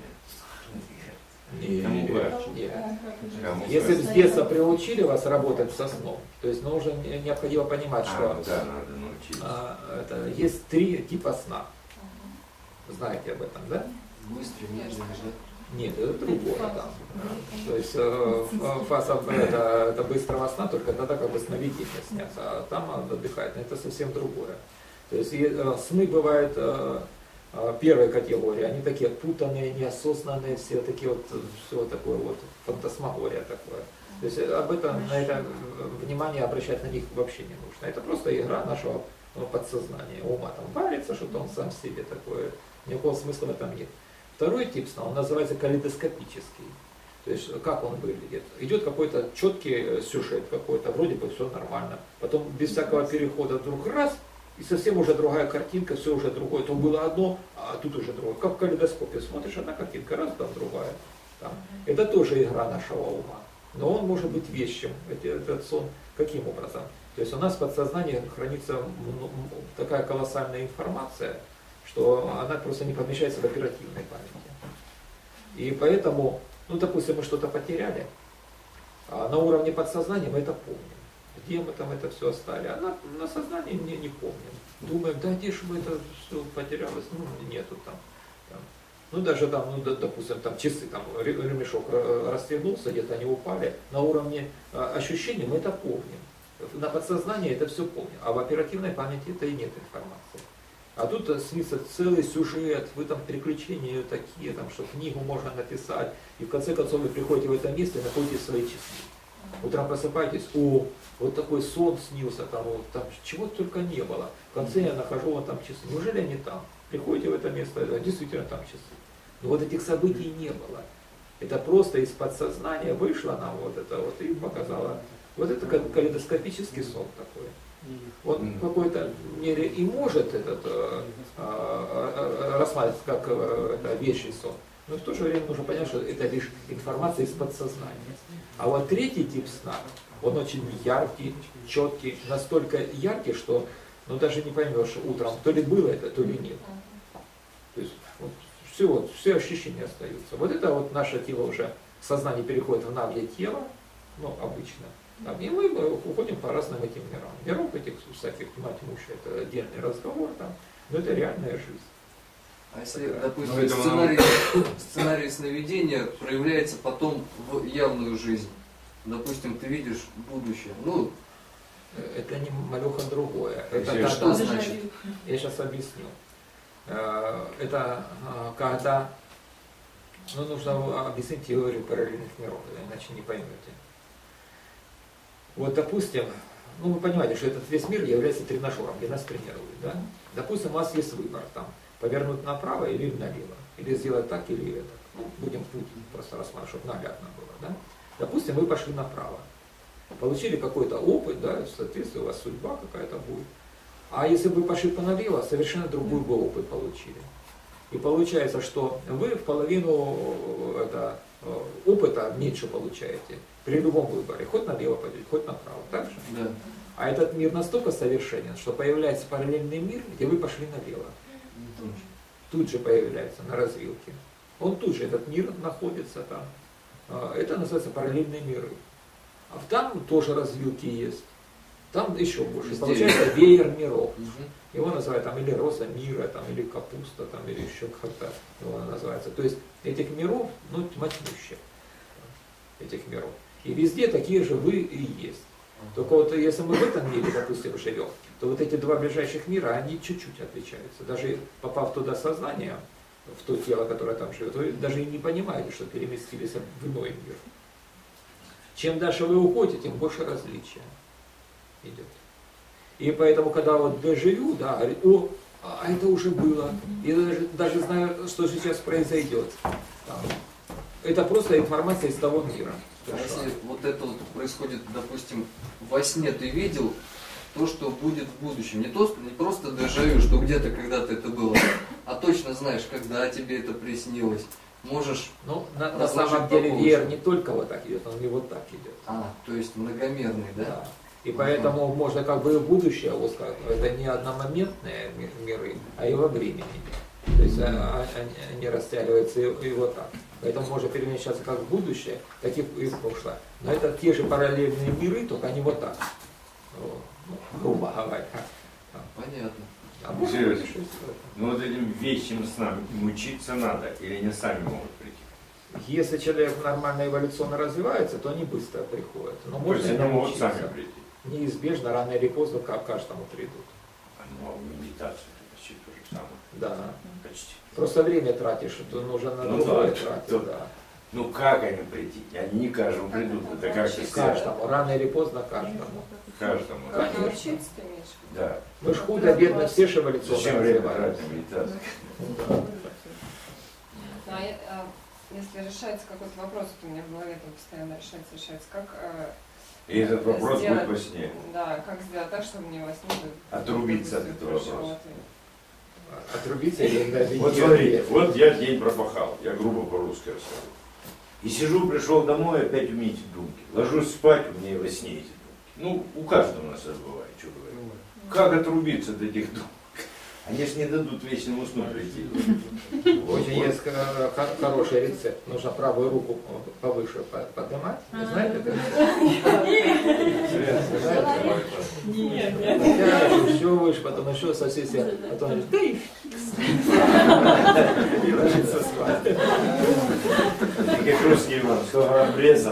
Нет. Если с детства приучили вас работать со сном, то есть нужно необходимо понимать, что да, надо научиться. есть 3 типа сна. Знаете об этом, да? Быстрый, медленный, да? Нет, это другое там. То есть фаза это быстрого сна только тогда, когда сновидения снятся, а там он отдыхает. Но это совсем другое. То есть сны бывают первой категории, они такие путанные, неосознанные, все такие вот, все такое вот, фантасмагория такое. То есть об этом, на это внимание обращать на них вообще не нужно. Это просто игра нашего подсознания, ума там варится, что-то он сам себе такое, никакого смысла в этом нет. Второй тип сна, он называется калейдоскопический. То есть как он выглядит? Идет какой-то четкий сюжет какой-то, вроде бы все нормально. Потом без всякого перехода вдруг раз, и совсем уже другая картинка, все уже другое. То было одно, а тут уже другое. Как в калейдоскопе смотришь, одна картинка, раз, там другая. Там. Это тоже игра нашего ума. Но он может быть вещим, этот сон. Каким образом? То есть у нас в подсознании хранится такая колоссальная информация, что она просто не помещается в оперативной памяти. И поэтому, ну допустим, мы что-то потеряли, а на уровне подсознания мы это помним. где мы там это все оставили. А на сознании не помним. Думаем, да где же мы это все потерялось, ну нету там. Ну даже там, ну допустим, там часы, там ремешок расстегнулся, где-то они упали, на уровне ощущений мы это помним. На подсознании это все помним, а в оперативной памяти это и нет информации. А тут снится целый сюжет, вы там приключения такие, там, что книгу можно написать, и в конце концов вы приходите в это место и находите свои часы. Утром просыпаетесь, о, вот такой сон снился, там, вот, там чего только не было. В конце я нахожу вот там часы. Неужели они там? Приходите в это место, действительно там часы. Но вот этих событий не было. Это просто из подсознания вышло нам вот это вот и показало. Вот это калейдоскопический сон такой. Он в какой-то мере и может этот рассматриваться как это вещий сон. Но в то же время нужно понять, что это лишь информация из подсознания. А вот третий тип сна, он очень яркий, четкий, настолько яркий, что ну, даже не поймешь утром, то ли было это, то ли нет. То есть вот, все ощущения остаются. Вот это вот наше тело уже, сознание переходит в навье тело, ну, обычно. И мы уходим по разным этим мирам. Миров этих всяких тьма тьмущая, это отдельный разговор, там, но это реальная жизнь. А если, допустим, сценарий сновидения проявляется потом в явную жизнь? Допустим, ты видишь будущее. Ну, это не малюха другое. Это что значит? Я сейчас объясню. Это когда, ну, нужно объяснить теорию параллельных миров, иначе не поймете. Вот, допустим, ну вы понимаете, что этот весь мир является тренажером, где нас тренируют, да? Допустим, у вас есть выбор там, повернуть направо или налево, или сделать так, или это. Ну, будем путь просто рассматривать, чтобы наглядно было, да? Допустим, вы пошли направо, получили какой-то опыт, да, соответственно, у вас судьба какая-то будет. А если бы вы пошли налево, совершенно другой бы опыт получили. И получается, что вы в половину опыта меньше получаете при любом выборе. Хоть налево пойдете, хоть направо. Так же? Да. А этот мир настолько совершенен, что появляется параллельный мир, где вы пошли налево. Тут же появляется на развилке. Он тут же, этот мир находится там. Это называется параллельные миры. А там тоже развилки есть. Там еще больше. Везде. Получается веер миров. Его называют там или роза мира, там, или капуста, там, или еще как-то его называется. То есть этих миров, ну, тьма тьмущая. Этих миров. И везде такие же вы и есть. Только вот если мы в этом мире, допустим, живем, то вот эти два ближайших мира, они чуть-чуть отличаются. Даже попав туда сознанием, в то тело, которое там живет, вы даже и не понимаете, что переместились в иной мир. Чем дальше вы уходите, тем больше различия идет. И поэтому, когда вот доживу, да, говорит, о, а это уже было, я даже знаю, что сейчас произойдет. Там. Это просто информация из того мира. А если вот это вот происходит, допустим, во сне ты видел то, что будет в будущем, не просто дежавю, что где-то когда-то это было, а точно знаешь, когда тебе это приснилось, можешь. Ну, на самом деле веер не только вот так идет, он не вот так идет. А, то есть многомерный, да? Да. И поэтому можно как бы и будущее, вот сказать, это не одномоментные миры, а и во времени. То есть они растягиваются и вот так. Поэтому можно перемещаться как в будущее, так и в прошлое. Но это те же параллельные миры, только они вот так. Ну, грубо говоря. Понятно. А Серьезно? Ну вот этим вещим снам учиться надо, или они сами могут прийти? Если человек нормально эволюционно развивается, то они быстро приходят. Но То есть можно они могут научиться. сами прийти? Неизбежно, рано или поздно, к каждому придут. Ну, а в медитацию почти то же самое. Да. Почти. Просто время тратишь, то нужно на Ну другое да, тратить. то- Да. Ну как они прийти? Они не каждому придут, это как то Каждому, рано или поздно каждому. Каждому. Как Конечно. научиться ты имеешь в виду? Да. Мы ж худо-бедно все же Зачем эволюционно время развиваемся. тратить на медитацию? Ну, если решается какой-то вопрос, вот у меня в голове там постоянно решается, как И этот вопрос сделать, будет во сне. Да, как сделать так, чтобы мне во сне Отрубиться от этого пришел вопроса. ответ. Отрубиться или даже Вот не смотрите, ответить. вот я день пропахал, я грубо по-русски рассказываю. И сижу, пришел домой, опять у меня эти думки. Ложусь спать, у меня и во сне эти думки. Ну, у каждого у нас это бывает, что говорю. Как отрубиться от этих думок? Они же не дадут вечному сну прийти. Очень есть хороший рецепт. Нужно правую руку повыше поднимать. Вы знаете это? Нет, Еще выше, потом еще совсем, потом говорит, да и и ложится спать. Как русский Иван, что обрезал.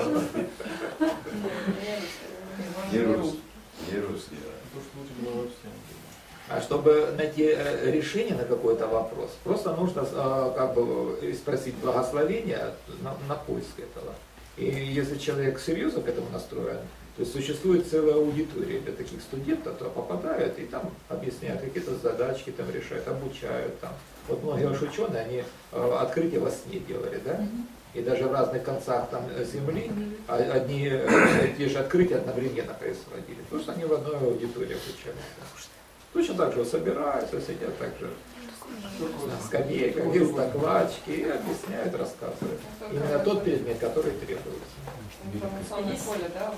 Не русский. Не русский. А чтобы найти решение на какой-то вопрос, просто нужно как бы спросить благословения на поиск этого. И если человек серьезно к этому настроен, то есть существует целая аудитория для таких студентов, то попадают и там объясняют какие-то задачки, там решают, обучают. Там. Вот многие ваши ученые, они открытия во сне делали, да? И даже в разных концах там, Земли одни и те же открытия одновременно происходили, потому что они в одной аудитории обучались. Точно так же собираются, сидят так же на скамейках, без докладчики и объясняют, рассказывают. Именно тот предмет, который требуется. Информационное поле, да,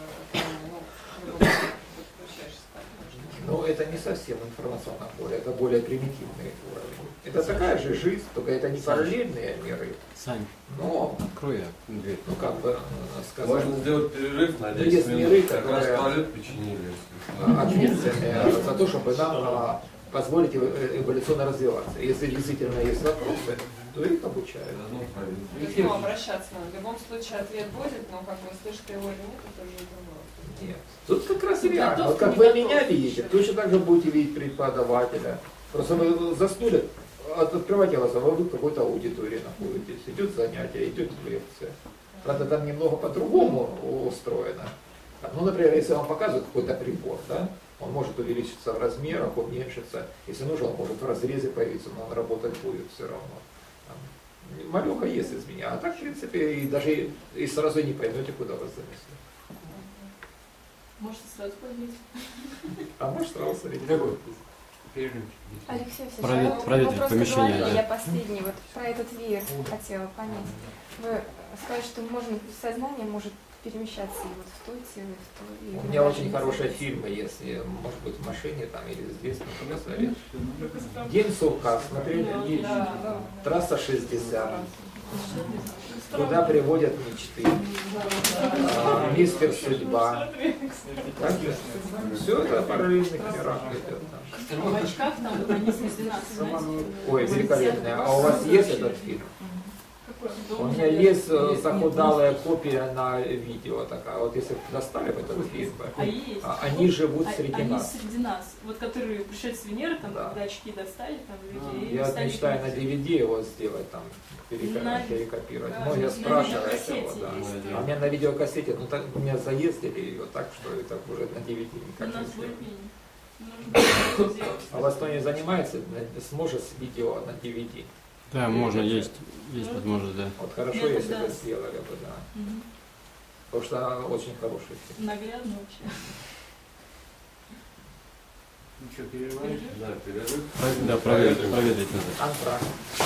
вот, подключаешься так, может. Но это не совсем информационное поле, это более примитивные уровни. Это такая же жизнь, только это не параллельные миры. Сань, Но, открой я дверь. ну как бы сказать, Можно сделать перерыв на 10 есть минут. миры, Как раз которые туалет починили. ответственные за то, чтобы нам позволить эволюционно развиваться. Если действительно есть вопросы, то их обучают. К нему обращаться надо. В любом случае ответ будет, но как вы слышите его или нет, это уже другое. Нет. Тут как раз реально. Вот как вы меня видите, точно так же будете видеть преподавателя. Просто вы заснули, открывайте глаза, вы в какой-то аудитории находитесь. Идет занятие, идет лекция. Правда, там немного по-другому устроено. Ну, например, если вам показывают какой-то прибор, да, он может увеличиться в размерах, уменьшиться. Если нужно, он может в разрезе появиться, но он работать будет все равно. Малюха есть из меня. А так, в принципе, и даже и сразу не поймете, куда вас занесли. Может, сразу появиться. А может, сразу смотреть. Алексей Проветрить Алексеевич, помещение, да. я последний, вот про этот веер хотела понять. Вы сказали, что сознание может перемещаться и вот в то тело, и в то. И У меня очень хорошие фильмы, если, может быть, в машине там или здесь на показали. День сурка, смотрели, есть. Трасса 60. Куда приводят мечты. Мистер Судьба. Все это в параллельных мирах идет. В очках там они среди нас, знаете. Ой, великолепная. А у вас есть этот фильм? У меня есть захудалая копия на видео такая. Вот если достали бы этот фильм, они живут среди нас. Они среди нас. Вот которые пришли с Венеры, там, Да. когда очки достали, там люди. Я мечтаю на DVD его сделать, там, перекопировать. Да, Многие на спрашивают видеокассете его, да. есть, да. А у меня на видеокассете, ну так меня заездили ее так, что это уже на DVD У никак нас не будет сделать. нужно сделать. А вас кто не занимается, сможет с видео на DVD. Да, можно, есть возможность, да. Вот хорошо, Это если да. бы сделали бы, да. Мгм. Потому что очень хороший фильм. Наглядно вообще. Ну что, перерываем? Да, перерыв. Да, проветрить надо. Антракт.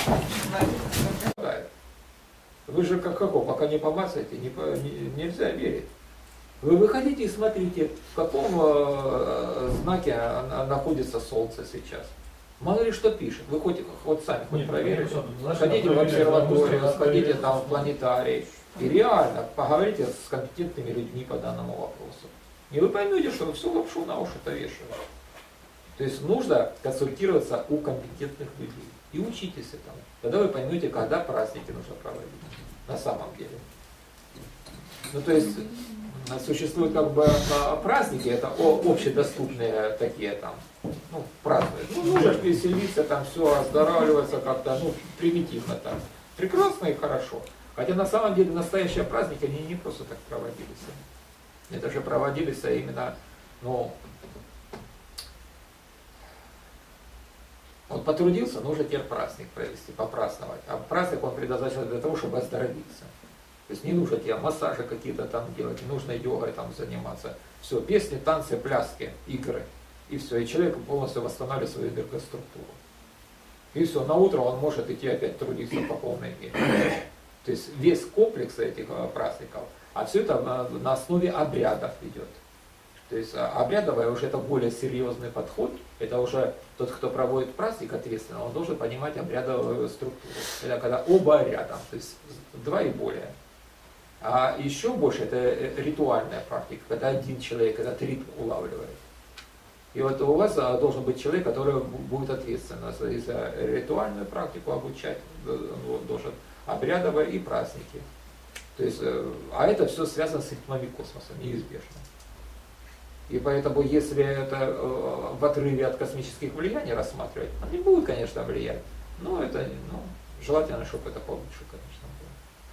Вы же какого, пока не помацаете, нельзя верить. Вы выходите и смотрите, в каком знаке находится Солнце сейчас. Мало ли что пишет. Вы хоть сами проверите. Сходите в обсерваторию, сходите там в планетарий. И реально поговорите с компетентными людьми по данному вопросу. И вы поймете, что вы всю лапшу на уши-то вешаете. То есть нужно консультироваться у компетентных людей. И учитесь этому. Тогда вы поймете, когда праздники нужно проводить. На самом деле. Ну то есть существуют как бы праздники, это общедоступные такие там, ну, празднуют. Ну, нужно веселиться, там все оздоравливаться как-то, ну, примитивно там. Прекрасно и хорошо. Хотя на самом деле настоящие праздники, они не просто так проводились. Это же проводились именно, ну, вот потрудился, нужно теперь праздник провести, попраздновать. А праздник он предназначен для того, чтобы оздоровиться. То есть не нужно тебе массажи какие-то там делать, не нужно йогой там заниматься. Все, песни, танцы, пляски, игры. И все. И человек полностью восстанавливает свою энергоструктуру. И все, на утро он может идти опять трудиться по полной мере. То есть весь комплекс этих праздников, а все это на основе обрядов идет. То есть обрядовое уже это более серьезный подход. Это уже тот, кто проводит праздник ответственно, он должен понимать обрядовую структуру. Это когда оба рядом, то есть два и более. А еще больше это ритуальная практика, когда один человек этот ритм улавливает. И вот у вас должен быть человек, который будет ответственно за ритуальную практику обучать, он должен обрядовые и праздники. То есть, а это все связано с ритмами космоса, неизбежно. И поэтому, если это в отрыве от космических влияний рассматривать, они будут, конечно, влиять, но это желательно, чтобы это получше, конечно, было.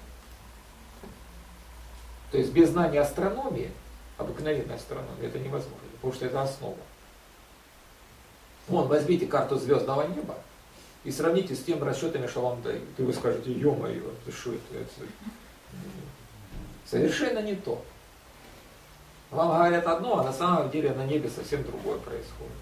То есть без знания астрономии, обыкновенной астрономии, это невозможно, потому что это основа. Вон, возьмите карту звездного неба и сравните с теми расчетами, что вам дают. И вы скажете, ё-моё, что это? Совершенно не то. Вам говорят одно, а на самом деле на небе совсем другое происходит.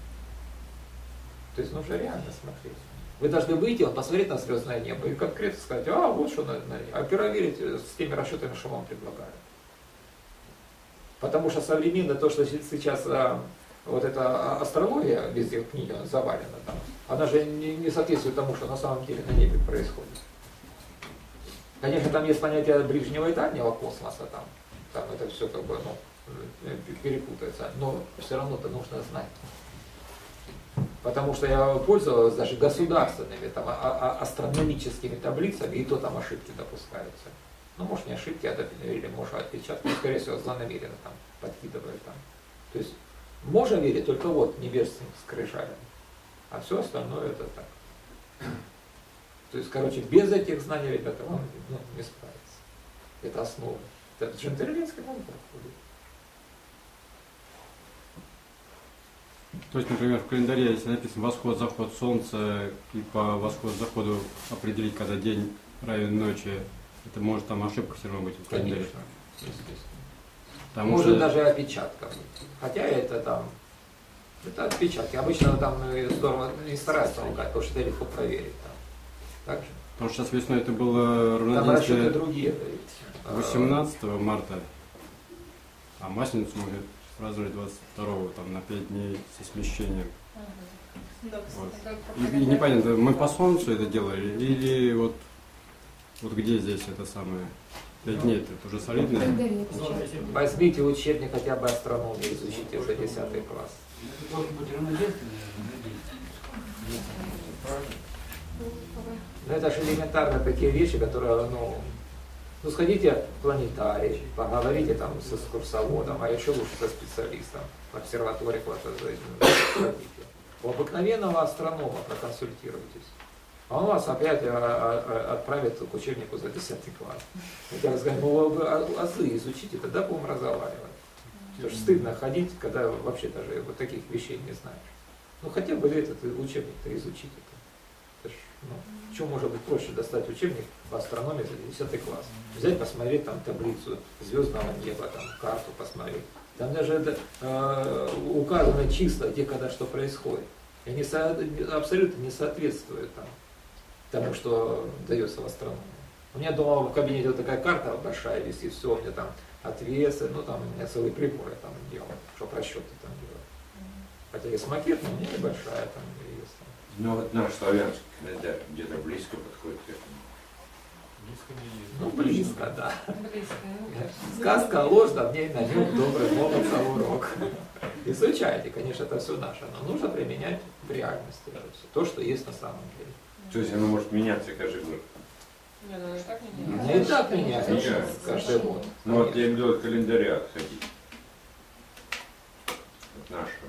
То есть нужно реально смотреть. Вы должны выйти, посмотреть на звездное небо и конкретно сказать, вот что на небе. А проверить с теми расчетами, что вам предлагают. Потому что современно то, что сейчас вот эта астрология везде в книге завалена там, она же не соответствует тому, что на самом деле на небе происходит. Конечно, там есть понятие ближнего и дальнего космоса, там это все как бы, перепутается, но все равно это нужно знать. Потому что я пользовался даже государственными там, астрономическими таблицами, и то там ошибки допускаются. Ну, может, не ошибки, или может отпечатки, но, скорее всего, злонамеренно там подкидывают там. То есть можно верить только вот невежественным скрижалям, а все остальное это так. То есть, короче, без этих знаний, ребята, вам не справиться. Это основа. Это джентльменский наука входит. То есть, например, в календаре, если написано восход-заход солнца, и по восходу-заходу определить, когда день равен ночи, это может там ошибка все равно быть в календаре. Конечно, естественно. Может даже опечатка быть. Хотя это это отпечатки. Обычно там здорово не стараются лгать, потому что это легко проверить. Так же? Потому что сейчас весной это было равноденствие другие, 18 марта, а Масленицу мы праздновали 22-го, там на 5 дней со смещением. Вот. И непонятно, мы по солнцу это делали или вот где здесь это самое? 5 дней это уже солидно. Возьмите учебник хотя бы астрономии, изучите уже 10 класс. Но это же элементарно такие вещи, которые, сходите в планетарий, поговорите там с экскурсоводом, а еще лучше со специалистом, в обсерватории куда-то сходите. У обыкновенного астронома проконсультируйтесь. А он вас опять отправит к учебнику за 10 класс. Я говорю, вы азы изучите, тогда будем разговаривать. Потому что стыдно ходить, когда вообще даже вот таких вещей не знаешь. Хотя бы этот учебник-то изучите. Что может быть проще достать учебник по астрономии за 10 класс? Взять, посмотреть там таблицу звездного неба, там карту посмотреть. Там даже указаны числа, где когда что происходит. И они абсолютно не соответствуют тому, что дается в астрономии. У меня дома в кабинете вот такая карта большая висит, все, у меня там отвесы, там у меня целый прибор я там делал, чтобы расчеты там делать. Хотя есть макет, но у меня небольшая там есть. Ну вот наш славянский календарь где-то близко подходит к этому. Близко, да. Сказка ложь, да в ней намек, добрый молодца урок. Изучайте, конечно, это все наше, но нужно применять в реальности то, что есть на самом деле. То есть оно может меняться каждый год? Нет, оно и так не меняется. И так меняется каждый год. Ну вот я имею от календаря отходить. От нашего.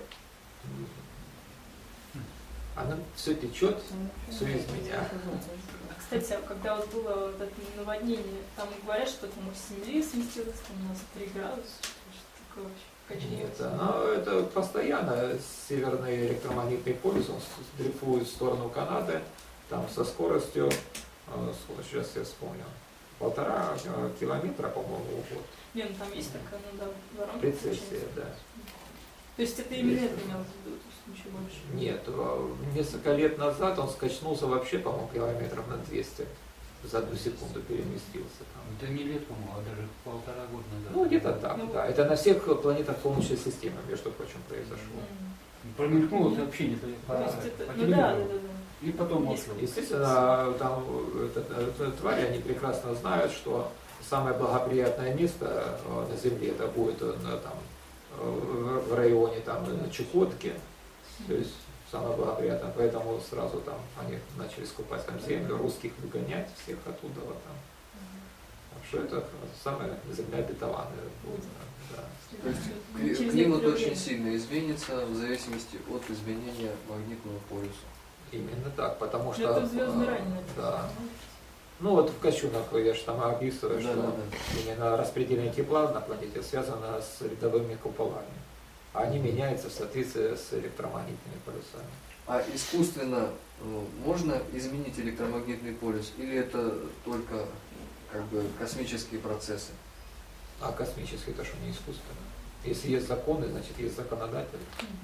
Она все течет, все из меня. Кстати, когда вот было вот это наводнение, там говорят, что там с Земли сместилось там на 3 градуса, что такое вообще? Нет, это постоянно северный электромагнитный полюс, он дрейфует в сторону Канады, там со скоростью, сейчас я вспомню, 1,5 километра, по-моему, в год. Нет, там есть такая, воронка. Прецессия, да. То есть это именно это имелось в виду, то есть ничего больше? Нет, несколько лет назад он скачнулся вообще, по-моему, километров на 200. За 1 секунду переместился там. Это не лет, по-моему, а даже 1,5 года назад. Где-то так, да. Это на всех планетах Солнечной системы, между прочим, произошло. Промелькнуло сообщение по телевизору. И потом вошло. Естественно, там твари, они прекрасно знают, что самое благоприятное место на Земле это будет в районе там Чукотке, то есть самое благоприятное, поэтому сразу там они начали скупать там землю, русских выгонять, всех оттуда вот там. Так что это самое обетованное будет. Да. То есть климат очень сильно изменится в зависимости от изменения магнитного полюса. Именно так, потому что... Это звездный ранее. Да. Ну вот в Кощунах я же там описываю, что именно распределение тепла на планете связано с рядовыми куполами. Они меняются в соответствии с электромагнитными полюсами. А искусственно можно изменить электромагнитный полюс или это только как бы космические процессы? А космические это что, не искусственно? Если есть законы, значит есть законодатели.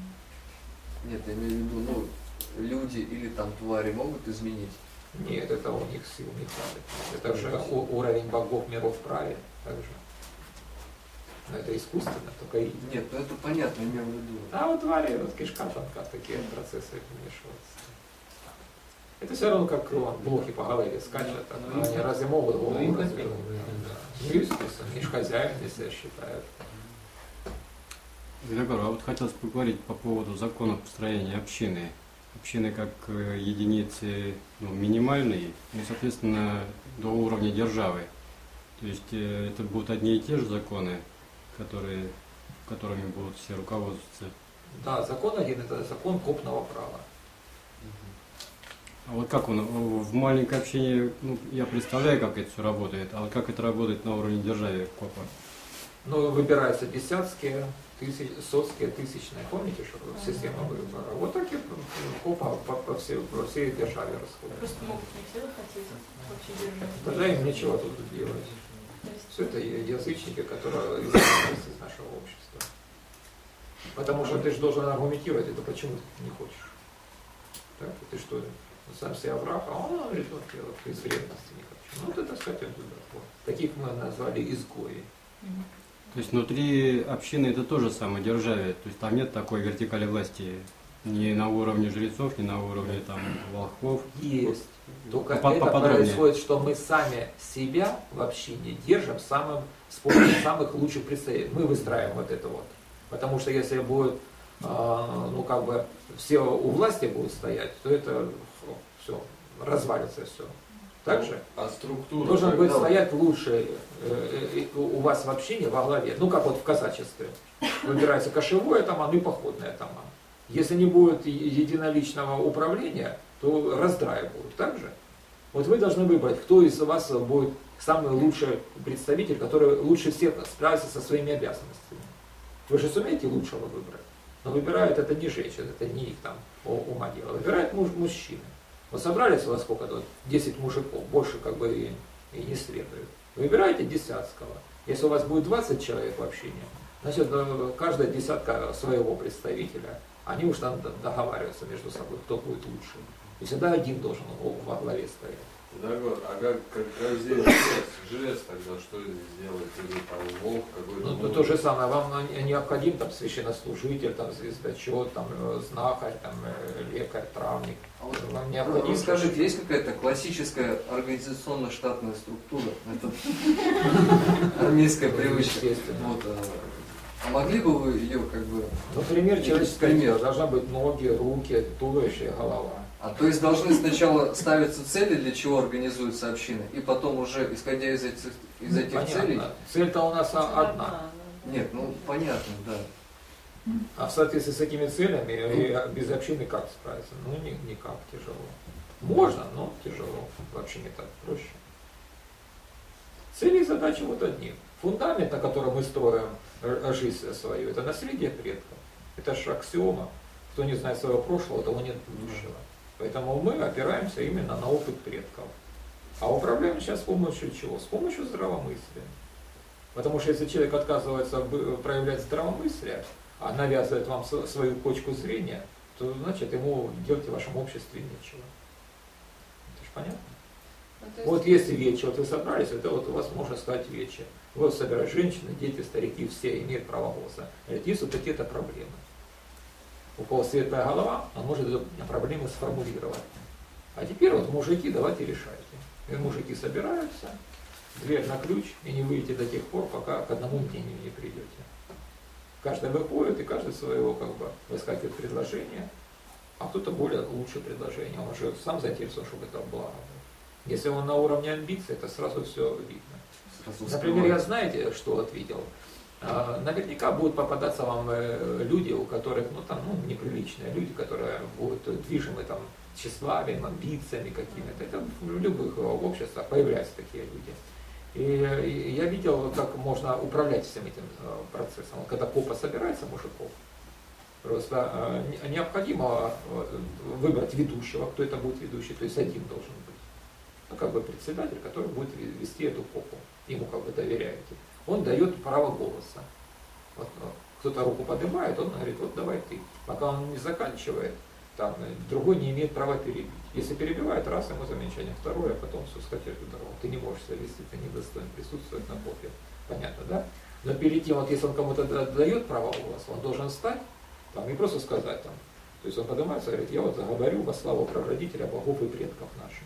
Нет, я имею в виду, ну, люди или там твари могут изменить? Нет, это у них сил не хватит. Это же уровень богов миров праве также. Но это искусственно, только и... Нет, ну это понятно, имею в виду. А вот твари, вот кишка тонка, такие процессы вмешиваются. Это все равно как блоки по голове скачут, они разве могут голову развернуть? Ну, естественно, они же хозяин, если считают. Григорий, а вот хотелось поговорить по поводу закона построения общины. Общины как единицы минимальные, и, соответственно, до уровня державы. То есть это будут одни и те же законы, которыми будут все руководствоваться. Да, закон один – это закон копного права. А вот как он в маленькой общине, я представляю, как это все работает, а вот как это работает на уровне державы КОПа? Ну, выбираются десятские, сотские, тысячные. Помните, что система выбора? Вот так и КОПа по всей державе расходят. Просто могут не все захотеть вообще держать. Тогда им нечего тут делать. Все это язычники, которые изгнались из нашего общества. Потому что ты же должен аргументировать это, почему ты не хочешь. Так? Ты что, сам себя враг, а он говорит, вот я вот из вредности не хочу. Ну, это, кстати, вот. Таких мы назвали изгои. То есть внутри общины это тоже самодержавие, то есть там нет такой вертикали власти ни на уровне жрецов, ни на уровне там волхвов. Есть. Только это происходит, что мы сами себя в общине держим с помощью самых лучших представителей. Мы выстраиваем вот это вот. Потому что если будет, все у власти будут стоять, то это все, развалится все. Так же? А структура? Должен быть стоять лучше у вас в общине во главе. Ну как вот в казачестве. Выбирается кошевое атаман и походный атаман. Если не будет единоличного управления, то раздраи будут. Так же? Вот вы должны выбрать, кто из вас будет самый лучший представитель, который лучше всех справится со своими обязанностями. Вы же сумеете лучшего выбрать. Но выбирают это не женщины, это не их там ума дело. Выбирают мужчины. Вот собрались у вас сколько тут? 10 мужиков, больше как бы и не следует. Выбирайте десятского. Если у вас будет 20 человек в общине, значит каждая десятка своего представителя. Они уж там договариваются между собой, кто будет лучше. И всегда один должен во главе стоять. А как здесь жрец тогда что сделать? Или там волк какой-то? Ну, то же самое, вам необходим там священнослужитель, там звездочет, там знахарь, там лекарь, травник. Вам необходимо. Скажите, есть какая-то классическая организационно-штатная структура? Это армейская привычка. Вот, а могли бы вы ее как бы... Например, человеческое тело. Должна быть ноги, руки, туловище, голова. А то есть должны сначала ставиться цели, для чего организуется община, и потом уже, исходя из этих целей... Цель-то у нас одна. Нет, понятно, да. А в соответствии с этими целями без общины как справиться? Ну, никак, тяжело. Можно, но тяжело. В общине так проще. Цели и задачи вот одни. Фундамент, на котором мы строим жизнь свою, это наследие предков. Это же аксиома. Кто не знает своего прошлого, того нет будущего. Поэтому мы опираемся именно на опыт предков. А управляем сейчас с помощью чего? С помощью здравомыслия. Потому что если человек отказывается проявлять здравомыслие, а навязывает вам свою точку зрения, то значит ему делать в вашем обществе нечего. Это же понятно? Вот если вече, вот вы собрались, это вот у вас можно сказать вече. Вот собирают женщины, дети, старики, все имеют право голоса. Говорят, есть вот такие-то проблемы. У кого светлая голова, он может эту проблему сформулировать. А теперь вот мужики, давайте решайте. И мужики собираются, дверь на ключ, и не выйдете до тех пор, пока к одному мнению не придете. Каждый выходит, и каждый своего как бы выскакивает предложение, а кто-то более лучшее предложение. Он уже сам заинтересован, чтобы это благо. Если он на уровне амбиций, это сразу все видно. Например, я знаете, что ответил? Наверняка будут попадаться вам люди, у которых, неприличные люди, которые будут движимы там тщеславием, амбициями какими-то. Это в любых обществах появляются такие люди. И я видел, как можно управлять всем этим процессом. Когда копа собирается мужиков, просто необходимо выбрать ведущего, кто это будет ведущий, то есть один должен быть. Как бы председатель, который будет вести эту копу. Ему как бы доверяете. Он дает право голоса. Вот, кто-то руку поднимает, он говорит, вот давай ты. Пока он не заканчивает, там, другой не имеет права перебить. Если перебивает, раз, ему замечание, второе, а потом все скатертью дорогу. Ты не можешь себя вести, ты недостоин присутствовать на копе. Понятно, да? Но перед тем, вот если он кому-то дает право голоса, он должен встать там, и просто сказать там. То есть он поднимается и говорит, я вот говорю во славу прародителя, богов и предков наших.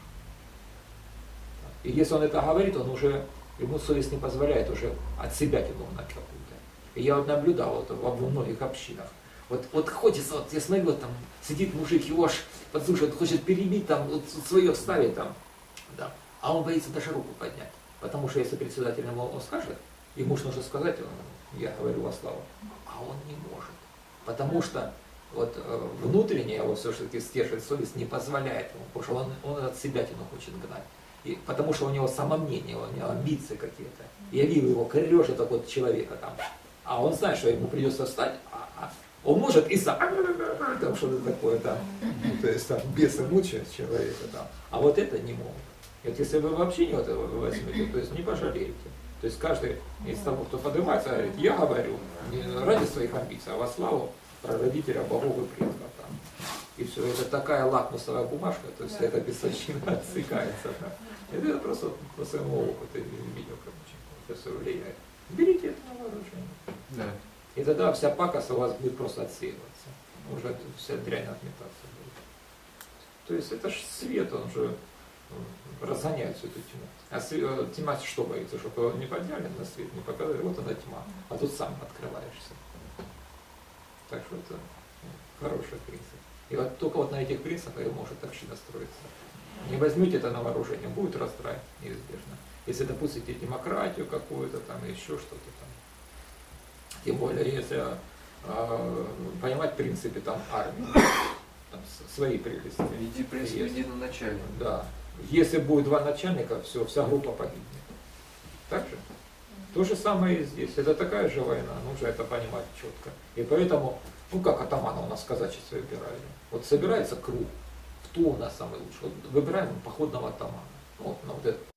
И если он это говорит, он уже, ему совесть не позволяет уже от себя тянуть на какую-то. И я вот наблюдал вот во многих общинах. Вот хочется, вот я смотрю, вот там сидит мужик, его аж подслушивает, хочет перебить, там, вот свое вставить там, да. А он боится даже руку поднять. Потому что если председатель ему он скажет, ему же нужно сказать, я говорю во славу, а он не может. Потому что вот внутренняя его все-таки стержень, совесть не позволяет ему, потому что он от себя тяну хочет гнать. И потому что у него самомнение, у него амбиции какие-то. Я вижу его, корежит вот человека там. А он знает, что ему придется встать, он может и сам, там что-то такое там, то есть там бесы мучают человека там. А вот это не могут. И вот если вы вообще не это возьмете, то есть не пожалеете. То есть каждый из того, кто поднимается, говорит, я говорю не ради своих амбиций, а во славу прародителя богов и предков там. И все, это такая лакмусовая бумажка, то есть эта бесовщина отсекается. Да. Это просто по своему опыту видел, как это все влияет. Берите это на вооружение. Да. И тогда вся пакость у вас будет просто отсеиваться. Уже вся дрянь отметаться будет. То есть это же свет, он же разгоняет всю эту тьму. А тьма что боится? Чтобы его не подняли на свет, не показали, вот она тьма. А тут сам открываешься. Так что это хороший принцип. И вот только вот на этих принципах и может община строиться. Не возьмете это на вооружение, будет раздрай неизбежно. Если допустите демократию какую-то там, еще что-то там. Тем более, если понимать принципы там армии, там, свои прелести. Веди принцип единоначальник. Да. Если будет два начальника, все, вся группа погибнет. Так же? То же самое и здесь. Это такая же война, нужно это понимать четко. И поэтому, как атамана у нас в казачестве выбирали. Вот собирается круг, кто у нас самый лучший. Вот выбираем походного атамана. Вот, на вот этот